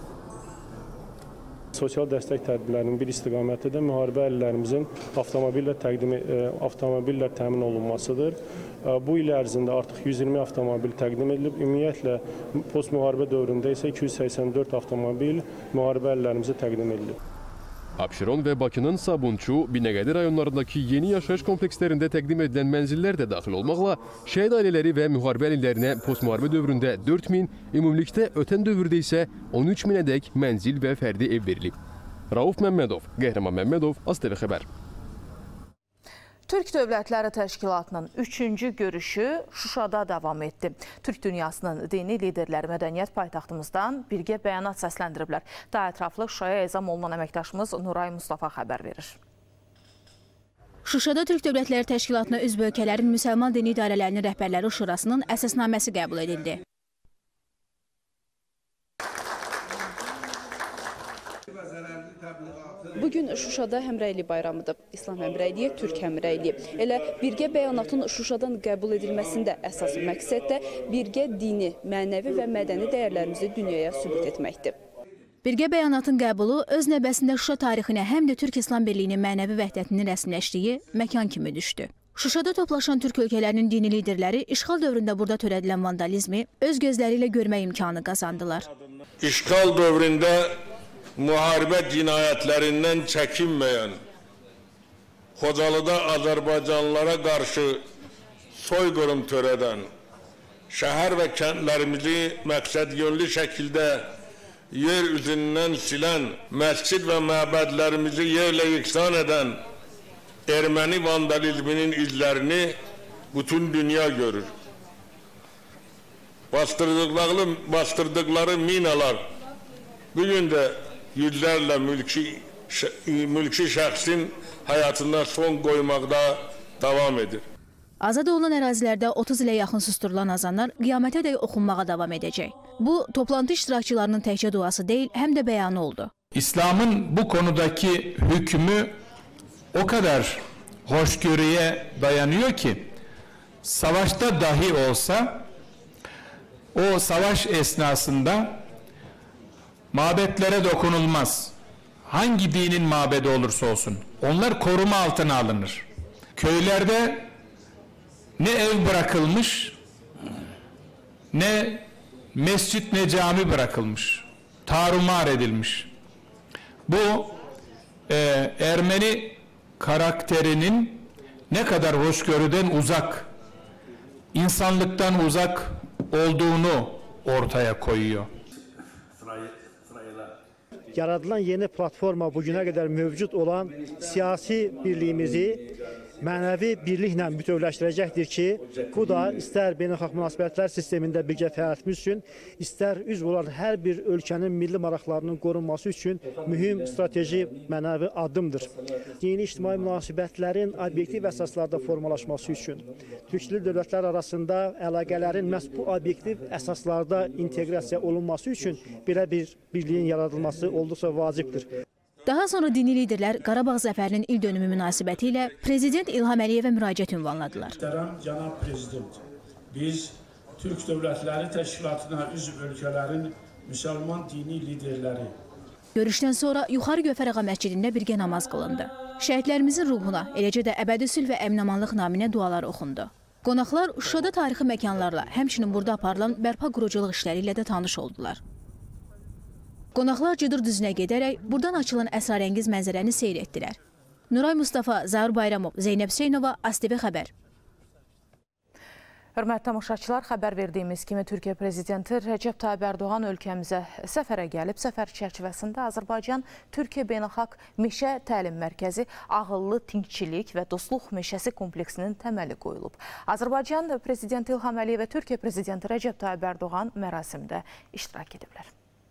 Sosial dəstək tədbirlərinin bir istiqaməti də müharibə əlillərimizin avtomobillə təmin olunmasıdır. Bu il ərzində artıq 120 avtomobil təqdim edilib. Ümumiyyətlə, post-müharibə dövründə isə 284 avtomobil müharibə əlillərimizə təqdim edilib. Abşeron və Bakının Sabunçu, Binəqədi rayonlarındakı yeni yaşayış komplekslərində təqdim edilən mənzillər də daxil olmaqla şəhid ailələri və müharibə əlillərinə post-müharibə dövründə 4000, ümumilikdə ötən dövrdə isə 13000-ədək mənzil və fərdi ev verilib. Rauf Məmmədov, Qəhrəman Məmmədov, ASTV Xəbər. Türk Dövlətləri Təşkilatının 3-cü görüşü Şuşada davam etdi. Türk dünyasının dini liderləri mədəniyyət paytaxtımızdan birgə bəyanat səsləndiriblər. Daha ətraflı Şuşaya ezam olunan əməkdaşımız Nuray Mustafa xəbər verir. Şuşada Türk Dövlətləri Təşkilatına üzv ölkələrin müsəlman dini idarələrinin rəhbərləri şurasının əsasnaməsi qəbul edildi. Bugün Şuşada həmrəylik bayramıdır. İslam həmrəyliyi, Türk həmrəyliyi. Elə birgə bəyanatın Şuşadan qəbul edilməsində əsas məqsəd də birgə dini, mənəvi və mədəni dəyərlərimizi dünyaya sübut etməkdir. Birgə bəyanatın qəbulu öz növbəsində Şuşa tarixinə həm də Türk İslam Birliyinin mənəvi vəhdətinin rəsmiləşdiyi məkan kimi düşdü. Şuşada toplaşan Türk ölkələrinin dini liderləri işğal dövründə burada törədilən vandalizmi öz gözləri ilə görmək imkanı qazandılar. İşğal dövründə müharibə cinayətlərindən çəkinməyən, Xocalıda Azərbaycanlılara qarşı soyqırım törədən, şəhər və kəndlərimizi məqsədyönlü şəkildə yer üzündən silən, məscid və məbədlərimizi yerlə yeksan edən erməni vandalizminin izlərini bütün dünya görür. Bastırdıkları minalar bugün de yüzlerle mülki şəxsin həyatına son qoymaqda davam edir. Azad olunan ərazilərdə 30 ilə yaxın susturulan azanlar qiyamətədək oxunmağa davam edəcək. Bu, toplantı iştirakçılarının təkcə duası deyil, həm də bəyanı oldu. İslam'ın bu konudaki hükmü o kadar hoşgörüye dayanıyor ki, savaşta dahi olsa, o savaş esnasında mabetlere dokunulmaz. Hangi dinin mabedi olursa olsun, onlar koruma altına alınır. Köylerde ne ev bırakılmış, ne mescit ne cami bırakılmış, tarumar edilmiş. Bu Ermeni karakterinin ne kadar hoşgörüden uzak, insanlıktan uzak olduğunu ortaya koyuyor. Yaradılan yeni platforma bugüne kadar mövcud olan siyasi birliğimizi mənəvi birliklə bütövləşdirəcəkdir ki, bu da istər beynəlxalq münasibətlər sistemində birgə fəaliyyətimiz üçün, istər üzv olan hər bir ölkənin milli maraqlarının qorunması üçün mühüm strateji mənəvi addımdır. Yeni ictimai münasibətlərin obyektiv əsaslarda formalaşması üçün, türkçülü dövlətlər arasında əlaqələrin məhz bu obyektiv əsaslarda inteqrasiya olunması üçün belə bir birliyin yaradılması olduqca vacibdir. Daha sonra dini liderlər Qarabağ zəfərinin il dönümü münasibəti ilə Prezident İlham Əliyevə müraciət ünvanladılar. Cənab Prezident, biz Türk Dövlətləri Təşkilatına üzv ölkələrin müsəlman dini liderləri. Görüşdən sonra Yuxarı Gövhər Ağa məscidində birgə namaz qılındı. Şəhidlərimizin ruhuna, eləcə də əbədi sülh və əmin-amanlıq naminə dualar oxundu. Qonaqlar Şuşada tarixi məkanlarla, həmçinin burada aparılan bərpa quruculuq işləri ilə də tanış oldular. Qonaqlar Cıdır düzünə gedərək buradan açılan əsrarəngiz mənzərəni seyr etdilər. Nuray Mustafa, Zaur Bayramov, Zeynəb Hüseynova, ASTV Xəbər. Hörmətli tamaşaçılar, xəbər verdiyimiz kimi Türkiyə Prezidenti Rəcəb Tayyip Ərdoğan ölkəmizə səfərə gəlib. Səfər çərçivəsində Azərbaycan Türkiyə Beynəlxalq Meşə Təlim Mərkəzi ağıllı tinkçilik və dostluq meşəsi kompleksinin təməli qoyulub. Azərbaycan Prezidenti İlham Əliyev və Türkiyə Prezidenti Rəcəb Tayyip Ərdoğan mərasimdə iştirak ediblər.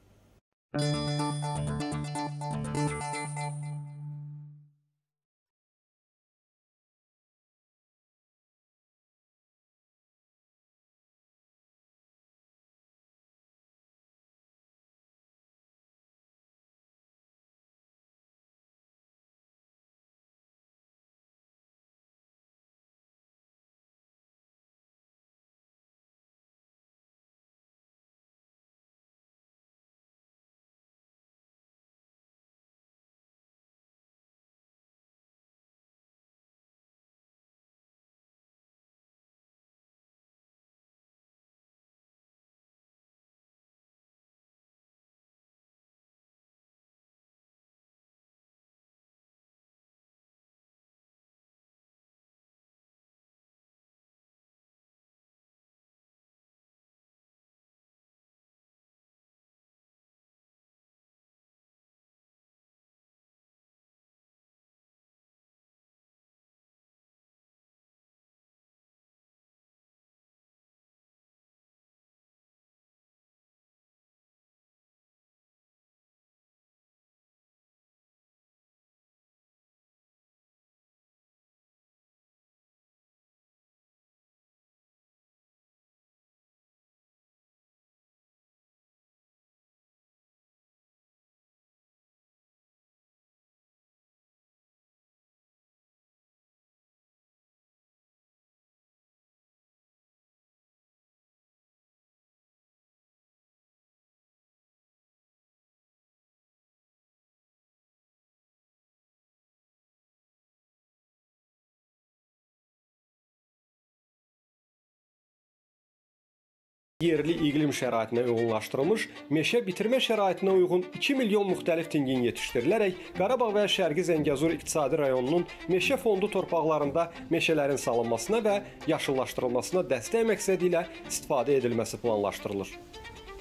Yerli iqlim şəraitinə uyğunlaşdırılmış, meşə bitirmə şəraitinə uyğun 2 milyon müxtəlif tingin yetişdirilərək Qarabağ və Şərqi Zəngəzur iqtisadi rayonunun meşə fondu torpaqlarında meşələrin salınmasına və yaşıllaşdırılmasına dəstək məqsədi ilə istifadə edilməsi planlaşdırılır.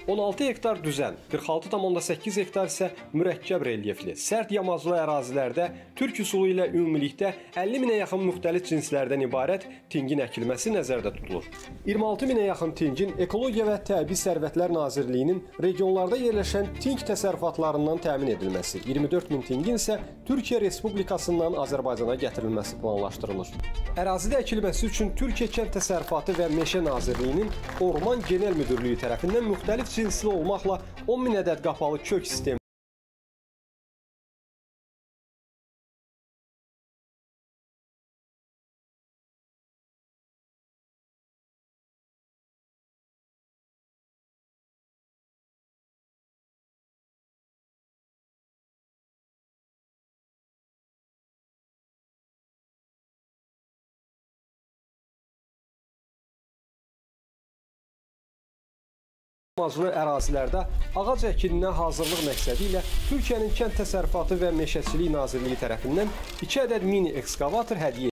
16 hektar düzən, 46,8 hektar isə mürəkkəb relyefli, sərt yamaclı ərazilərdə türk üsulu ilə ümumilikdə 50 minə yaxın müxtəlif cinslərdən ibarət tingin əkilməsi nəzərdə tutulur. 26 minə yaxın tingin Ekologiya və Təbii Sərvətlər Nazirliyinin regionlarda yerləşən ting təsərrüfatlarından təmin edilməsi, 24 min tingin isə Türkiyə Respublikasından Azərbaycana gətirilməsi planlaşdırılır. Ərazidə əkilməsi üçün Türkiyə Kənd Təsərrüfatı və Meşə Nazirliyinin Orman Genel Müdürlüyü tərəfindən müxtəlif cinsli olmaqla 10 min ədəd qapalı kök sistemi yamaclı ərazilərdə ağac əkilinə hazırlıq məqsədi ilə Türkiyənin Kənd Təsərrüfatı və Meşəçilik Nazirliyi tərəfindən 2 ədəd mini ekskavator hədiyyə edildi.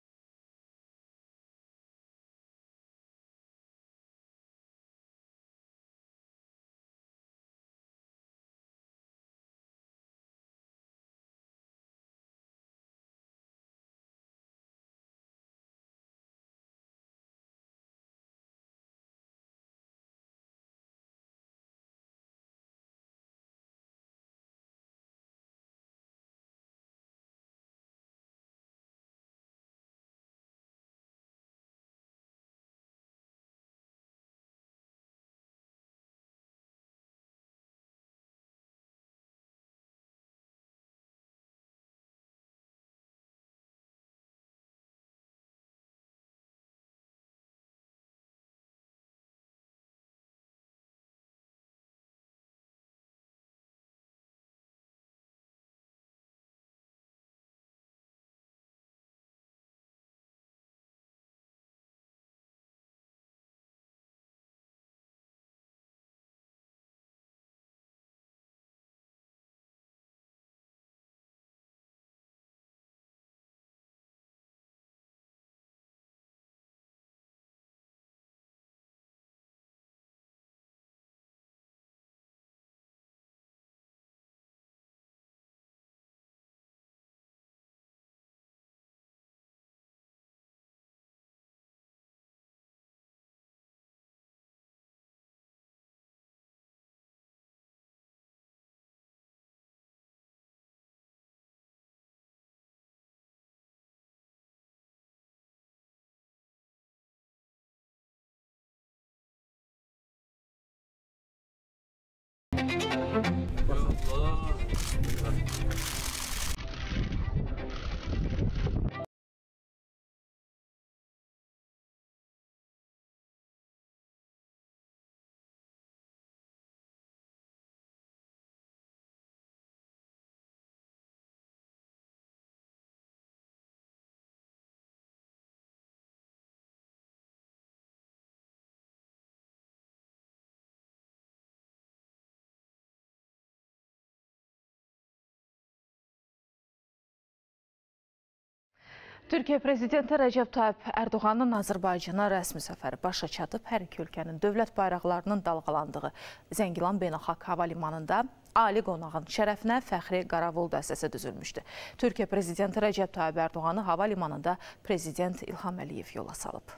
Türkiyə Prezidenti Rəcəb Tayyip Ərdoğanın Azərbaycana rəsmi səfəri başa çatıb. Hər iki ölkənin dövlət bayraqlarının dalğalandığı Zəngilan Beynəlxalq Hava Limanında ali qonağın şərəfinə fəxri qaravul dəstəsi düzülmüşdü. Türkiyə Prezidenti Rəcəb Tayyip Ərdoğanı hava limanında Prezident İlham Əliyev yola salıb.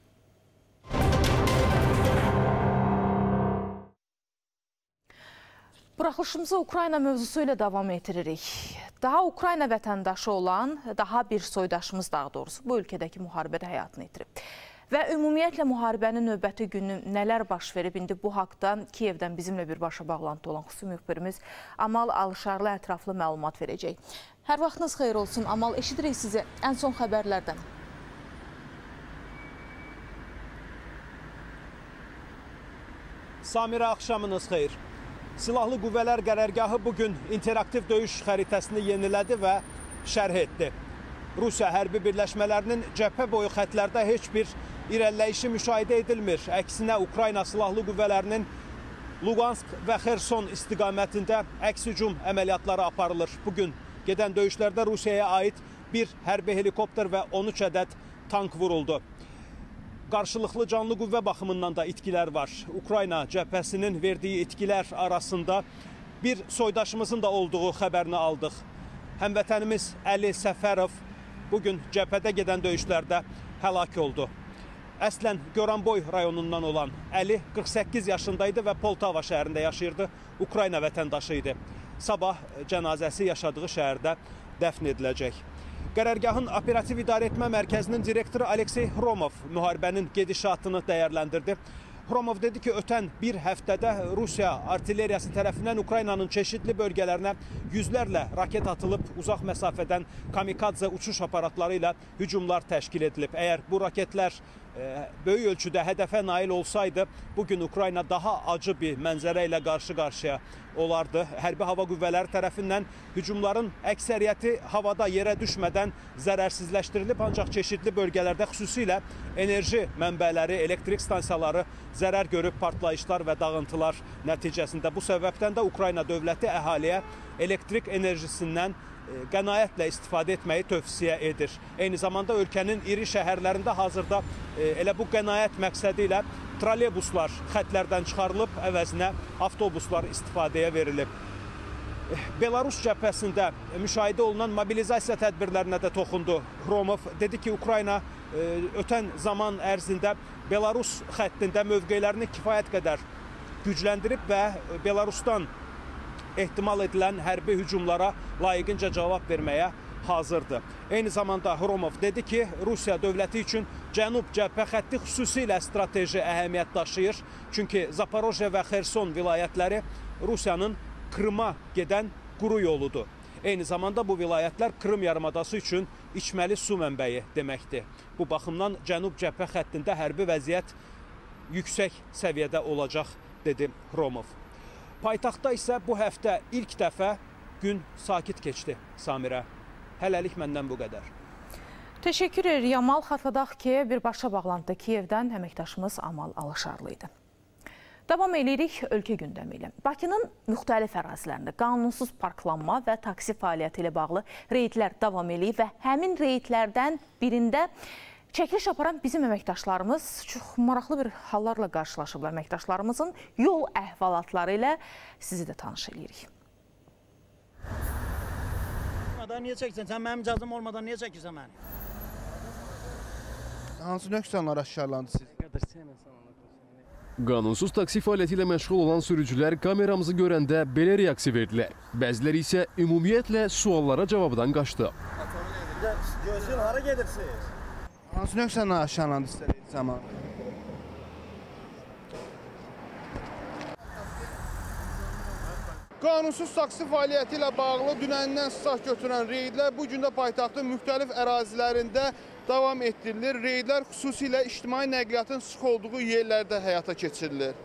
Buraxılışımızı Ukrayna mövzusu ilə davam etdiririk. Daha Ukrayna vətəndaşı olan, daha bir soydaşımız daha doğrusu bu ölkədəki müharibədə həyatını itirib. Və ümumiyyətlə müharibənin növbəti günü nələr baş verib? İndi bu haqda Kiyevdən bizimlə birbaşa bağlantı olan xüsusi müxbirimiz Amal Alışarlı ətraflı məlumat verəcək. Hər vaxtınız xeyir olsun. Amal, eşidirik sizi ən son xəbərlərdən. Samirə, axşamınız xeyir. Silahlı Qüvvələr Qərargahı bugün interaktiv döyüş xəritəsini yenilədi və şərh etdi. Rusiya hərbi birləşmələrinin cəbhə boyu xətlərdə heç bir irəliləyişi müşahidə edilmir. Əksinə, Ukrayna Silahlı Qüvvələrinin Luqansk və Xerson istiqamətində əks hücum əməliyyatları aparılır. Bugün gedən döyüşlərdə Rusiyaya aid bir hərbi helikopter və 13 ədəd tank vuruldu. qarşılıqlı canlı qüvvə baxımından da itkilər var. Ukrayna cəbhəsinin verdiyi itkilər arasında bir soydaşımızın da olduğu xəbərini aldıq. Həmvətənimiz Əli Səfərov bugün cəbhədə gedən döyüşlərdə həlak oldu. Əslən Goranboy rayonundan olan Əli 48 yaşındaydı və Poltava şəhərində yaşayırdı. Ukrayna vətəndaşı idi. Sabah cənazəsi yaşadığı şəhərdə dəfn ediləcək. Qərargahın operativ idarəetmə mərkəzinin direktoru Aleksey Hromov müharibənin gedişatını dəyərləndirdi. Hromov dedi ki, ötən bir həftədə Rusiya artilleriyası tərəfindən Ukraynanın çeşitli bölgələrinə yüzlərlə raket atılıb, uzaq məsafədən kamikadze uçuş aparatları ilə hücumlar təşkil edilib. Əgər bu raketlər böyük ölçüdə hədəfə nail olsaydı, bugün Ukrayna daha acı bir mənzərə ilə qarşı-qarşıya olardı. Hərbi hava qüvvələri tərəfindən hücumların əksəriyyəti havada yerə düşmədən zərərsizləşdirilib, ancaq çeşitli bölgələrdə xüsusilə enerji mənbələri, elektrik stansiyaları zərər görüb, partlayışlar və dağıntılar nəticəsində. Bu səbəbdən də Ukrayna dövləti əhaliyə elektrik enerjisindən qənaətlə istifadə etməyi tövsiyə edir. Eyni zamanda ölkənin iri şəhərlərində hazırda elə bu qənaət məqsədi ilə trolleybuslar xətlərdən çıxarılıb, əvəzinə avtobuslar istifadəyə verilib. Belarus cəbhəsində müşahidə olunan mobilizasiya tədbirlərinə də toxundu. Hromov dedi ki, Ukrayna ötən zaman ərzində Belarus xəttində mövqelərini kifayət qədər gücləndirib və Belarusdan ehtimal edilən hərbi hücumlara layiqincə cavab verməyə hazırdır. Eyni zamanda Hromov dedi ki, Rusiya dövləti üçün cənub cəbhə xətti xüsusilə strateji əhəmiyyət daşıyır. Çünki Zaporojye və Xerson vilayətləri Rusiyanın Krıma gedən quru yoludur. Eyni zamanda bu vilayətlər Krım yarımadası üçün içməli su mənbəyi deməkdir. Bu baxımdan cənub cəbhə xəttində hərbi vəziyyət yüksək səviyyədə olacaq, dedi Hromov. Paytaxtda isə bu həftə ilk dəfə gün sakit keçdi Samirə. Hələlik məndən bu qədər. Təşəkkür edir Yamal. Xatırladaq ki, birbaşa bağlantıda Kiyevdən əməkdaşımız Amal Alışarlı idi. Davam edirik ölkə gündəmi ilə. Bakının müxtəlif ərazilərində qanunsuz parklanma və taksi fəaliyyəti ilə bağlı reydlər davam edir və həmin reydlərdən birində çəkiliş aparan bizim əməkdaşlarımız çox maraqlı bir hallarla qarşılaşıblar. Əməkdaşlarımızın yol əhvalatları ilə sizi də tanış edirik. Niyə çəksən? Sən mənim icazım olmadan niyə çəkirsən məni? Hansı nöqsanlar aşkarlandı siz? Qanunsuz taksi fəaliyyəti ilə məşğul olan sürücülər kameramızı görəndə belə reaksiya verdilər. Bəziləri isə ümumiyyətlə suallara cavabdan qaçdı. Gözün, hara gedirsiniz? Hansı nöqsanlar aşkarlandı sizə zaman? Qanunsuz taksi fəaliyyəti ilə bağlı dünəndən sağ götürən reydlər bu gün də paytaxtın müxtəlif ərazilərində davam etdirilir. Reydlər xüsusilə ictimai nəqliyyatın sıx olduğu yerlərdə həyata keçirilir.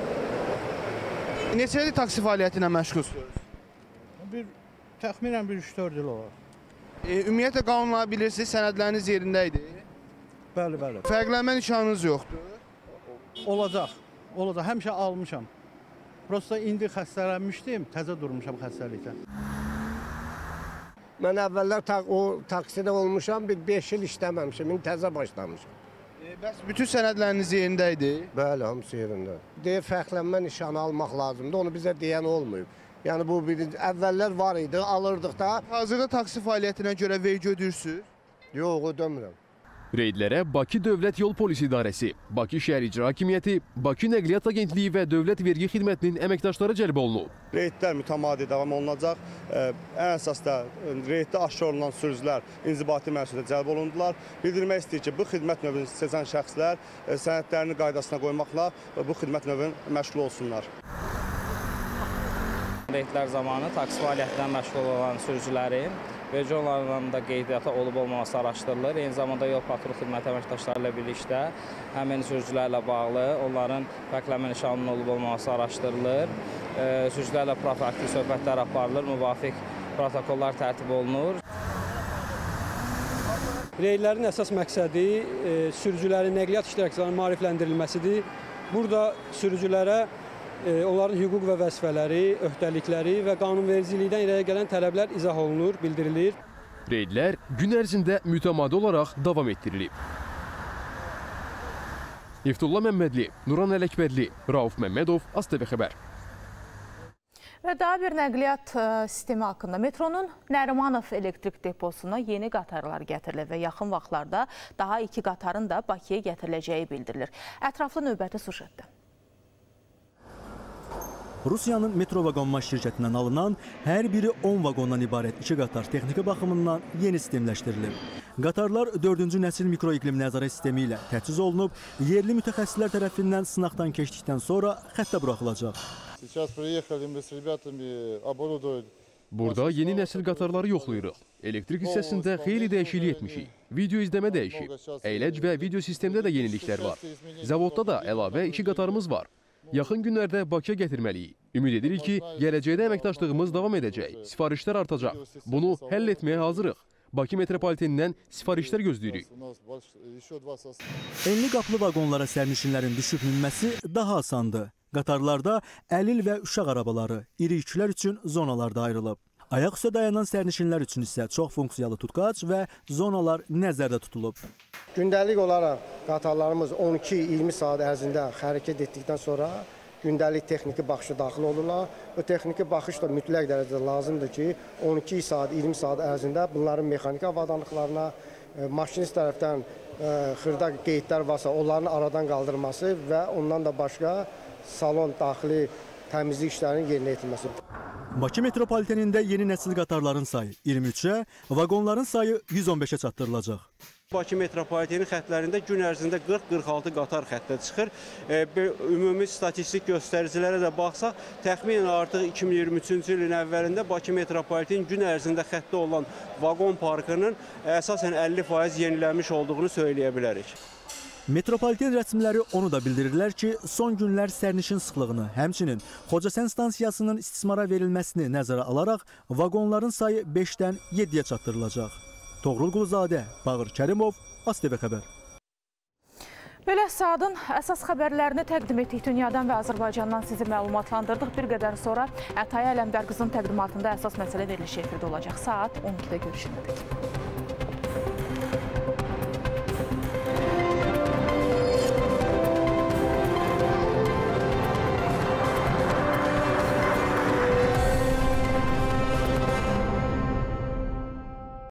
Neçə ildir taksi fəaliyyəti ilə məşğulsunuz? Təxminən 3-4 il olar. Ümumiyyətlə qanunları bilirsiniz, sənədləriniz yerində idi. Bəli, bəli. Fərqlənmə nişanınız yoxdur? Olacaq, olacaq. Həmişə almışam. Prosta indi xəstələnmişdim, təzə durmuşam xəstəlikdən. Mən əvvəllər o taksidə olmuşam, bir 5 il işləməmişim, indi təzə başlamışam. Bəs bütün sənədləriniz yerində idi? Bəli, hamısı yerində. Deyir, fərqlənmə nişanı almaq lazımdır, onu bizə deyən olmayıb. Yəni bu əvvəllər var idi, alırdıq da. Hazırda taksi fəaliyyətinə görə vergi ödürsünüz? Yox, ödəmirəm. Reydlərə Bakı Dövlət Yol Polisi İdarəsi, Bakı Şəhər İcra Hakimiyyəti, Bakı Nəqliyyat Agentliyi və Dövlət Vergi Xidmətinin əməkdaşları cəlb olunub. Reydlər mütəmadi davam olunacaq. Ən əsas da reyddə aşkar olunan sürücülər inzibati məsuliyyətə cəlb olundular. Bildirmək istəyir ki, bu xidmət növünü seçən şəxslər sənədlərini qaydasına qoymaqla bu xidmət növünü məşğul olsunlar. Reydlər zamanı taksi fəaliyyətindən məşğul olan sürücülərin vergi onlarla qeydiyyata olub-olmaması araşdırılır. Eyni zamanda yol patrul xidməti əməkdaşları ilə birlikdə həmin sürücülərlə bağlı onların fərqlənmə nişanının olub-olmaması araşdırılır. Sürücülərlə profilaktik söhbətlər aparılır, müvafiq protokollar tərtib olunur. Reydlərin əsas məqsədi sürücülərin nəqliyyat iştirakçılarının maarifləndirilməsidir. Burada sürücülərə onların hüquq və vəzifələri, öhdəlikləri və qanunvericilikdən irəli gələn tələblər izah olunur, bildirilir. Reydlər gün ərzində mütəmadi olaraq davam etdirilib. İftullah Məmmədli, Nuran Ələkbərli, Rauf Məmmədov, AzTV xəbər. Və daha bir nəqliyyat sistemi haqqında. Metronun Nərimanov elektrik deposuna yeni qatarlar gətirilir və yaxın vaxtlarda daha 2 qatarın da Bakıya gətiriləcəyi bildirilir. Ətraflı növbəti sujetdə. Rusiyanın Metro Vaqonmaş şirkətindən alınan hər biri 10 vaqondan ibarət 2 qatar texniki baxımından yeni sistemləşdirilir. Qatarlar 4-cü nəsil mikroiqlim nəzarət sistemi ilə təchiz olunub, yerli mütəxəssislər tərəfindən sınaqdan keçdikdən sonra xəttə buraxılacaq. Burada yeni nəsil qatarları yoxlayırıq. Elektrik hissəsində xeyli dəyişiklik etmişik. Video izləmə dəyişib. Əyləc və video sistemdə də yeniliklər var. Zavodda da əlavə 2 qatarımız var. Yaxın günlərdə Bakıya gətirməliyik. Ümid edirik ki, gələcəkdə əməkdaşlığımız davam edəcək. Sifarişlər artacaq. Bunu həll etməyə hazırıq. Bakı metropolitenindən sifarişlər gözləyirik. Enli qaplı vaqonlara sərnişinlərin düşüb minməsi daha asandır. Qatarlarda əlil və uşaq arabaları, iri yüklər üçün zonalarda ayrılıb. Ayaq üstə dayanan sərnişinlər üçün isə çox funksiyalı tutqac və zonalar nəzərdə tutulub. Gündəlik olaraq qatarlarımız 12-20 saat ərzində hərəkət etdikdən sonra gündəlik texniki baxışa daxil olurlar. O texniki baxış da mütləq dərəcədə lazımdır ki, 12 saat, 20 saat ərzində bunların mexaniki avadanlıqlarına, maşinist tərəfdən xırda qeydlər varsa onların aradan qaldırması və ondan da başqa salon daxili təmizlik işlərinin yerinə yetirməsi. Bakı metropolitenində yeni nəsil qatarların sayı 23-ə, vaqonların sayı 115-ə çatdırılacaq. Bakı metropoliteni xətlərində gün ərzində 40-46 qatar xəttə çıxır. Ümumi statistik göstəricilərə də baxsaq, təxminən artıq 2023-cü ilin əvvəlində Bakı metropoliteni gün ərzində xəttə olan vaqon parkının əsasən 50% yenilənmiş olduğunu söyləyə bilərik. Metropoliten rəsmiləri onu da bildirirlər ki, son günlər sərnişin sıxlığını, həmçinin Xocasən stansiyasının istismara verilməsini nəzərə alaraq vaqonların sayı 5-dən 7-yə çatdırılacaq. Toğrul Quluzadə, Bağır Kərimov, AzTV xəbər. Belə saatın əsas xəbərlərini təqdim etdik dünyadan və Azərbaycandan sizi məlumatlandırdıq. Bir qədər sonra Ətay Ələmdar qızın təqdimatında əsas məsələ verilişi efirdə olacaq. Saat 12-də görüşünədək.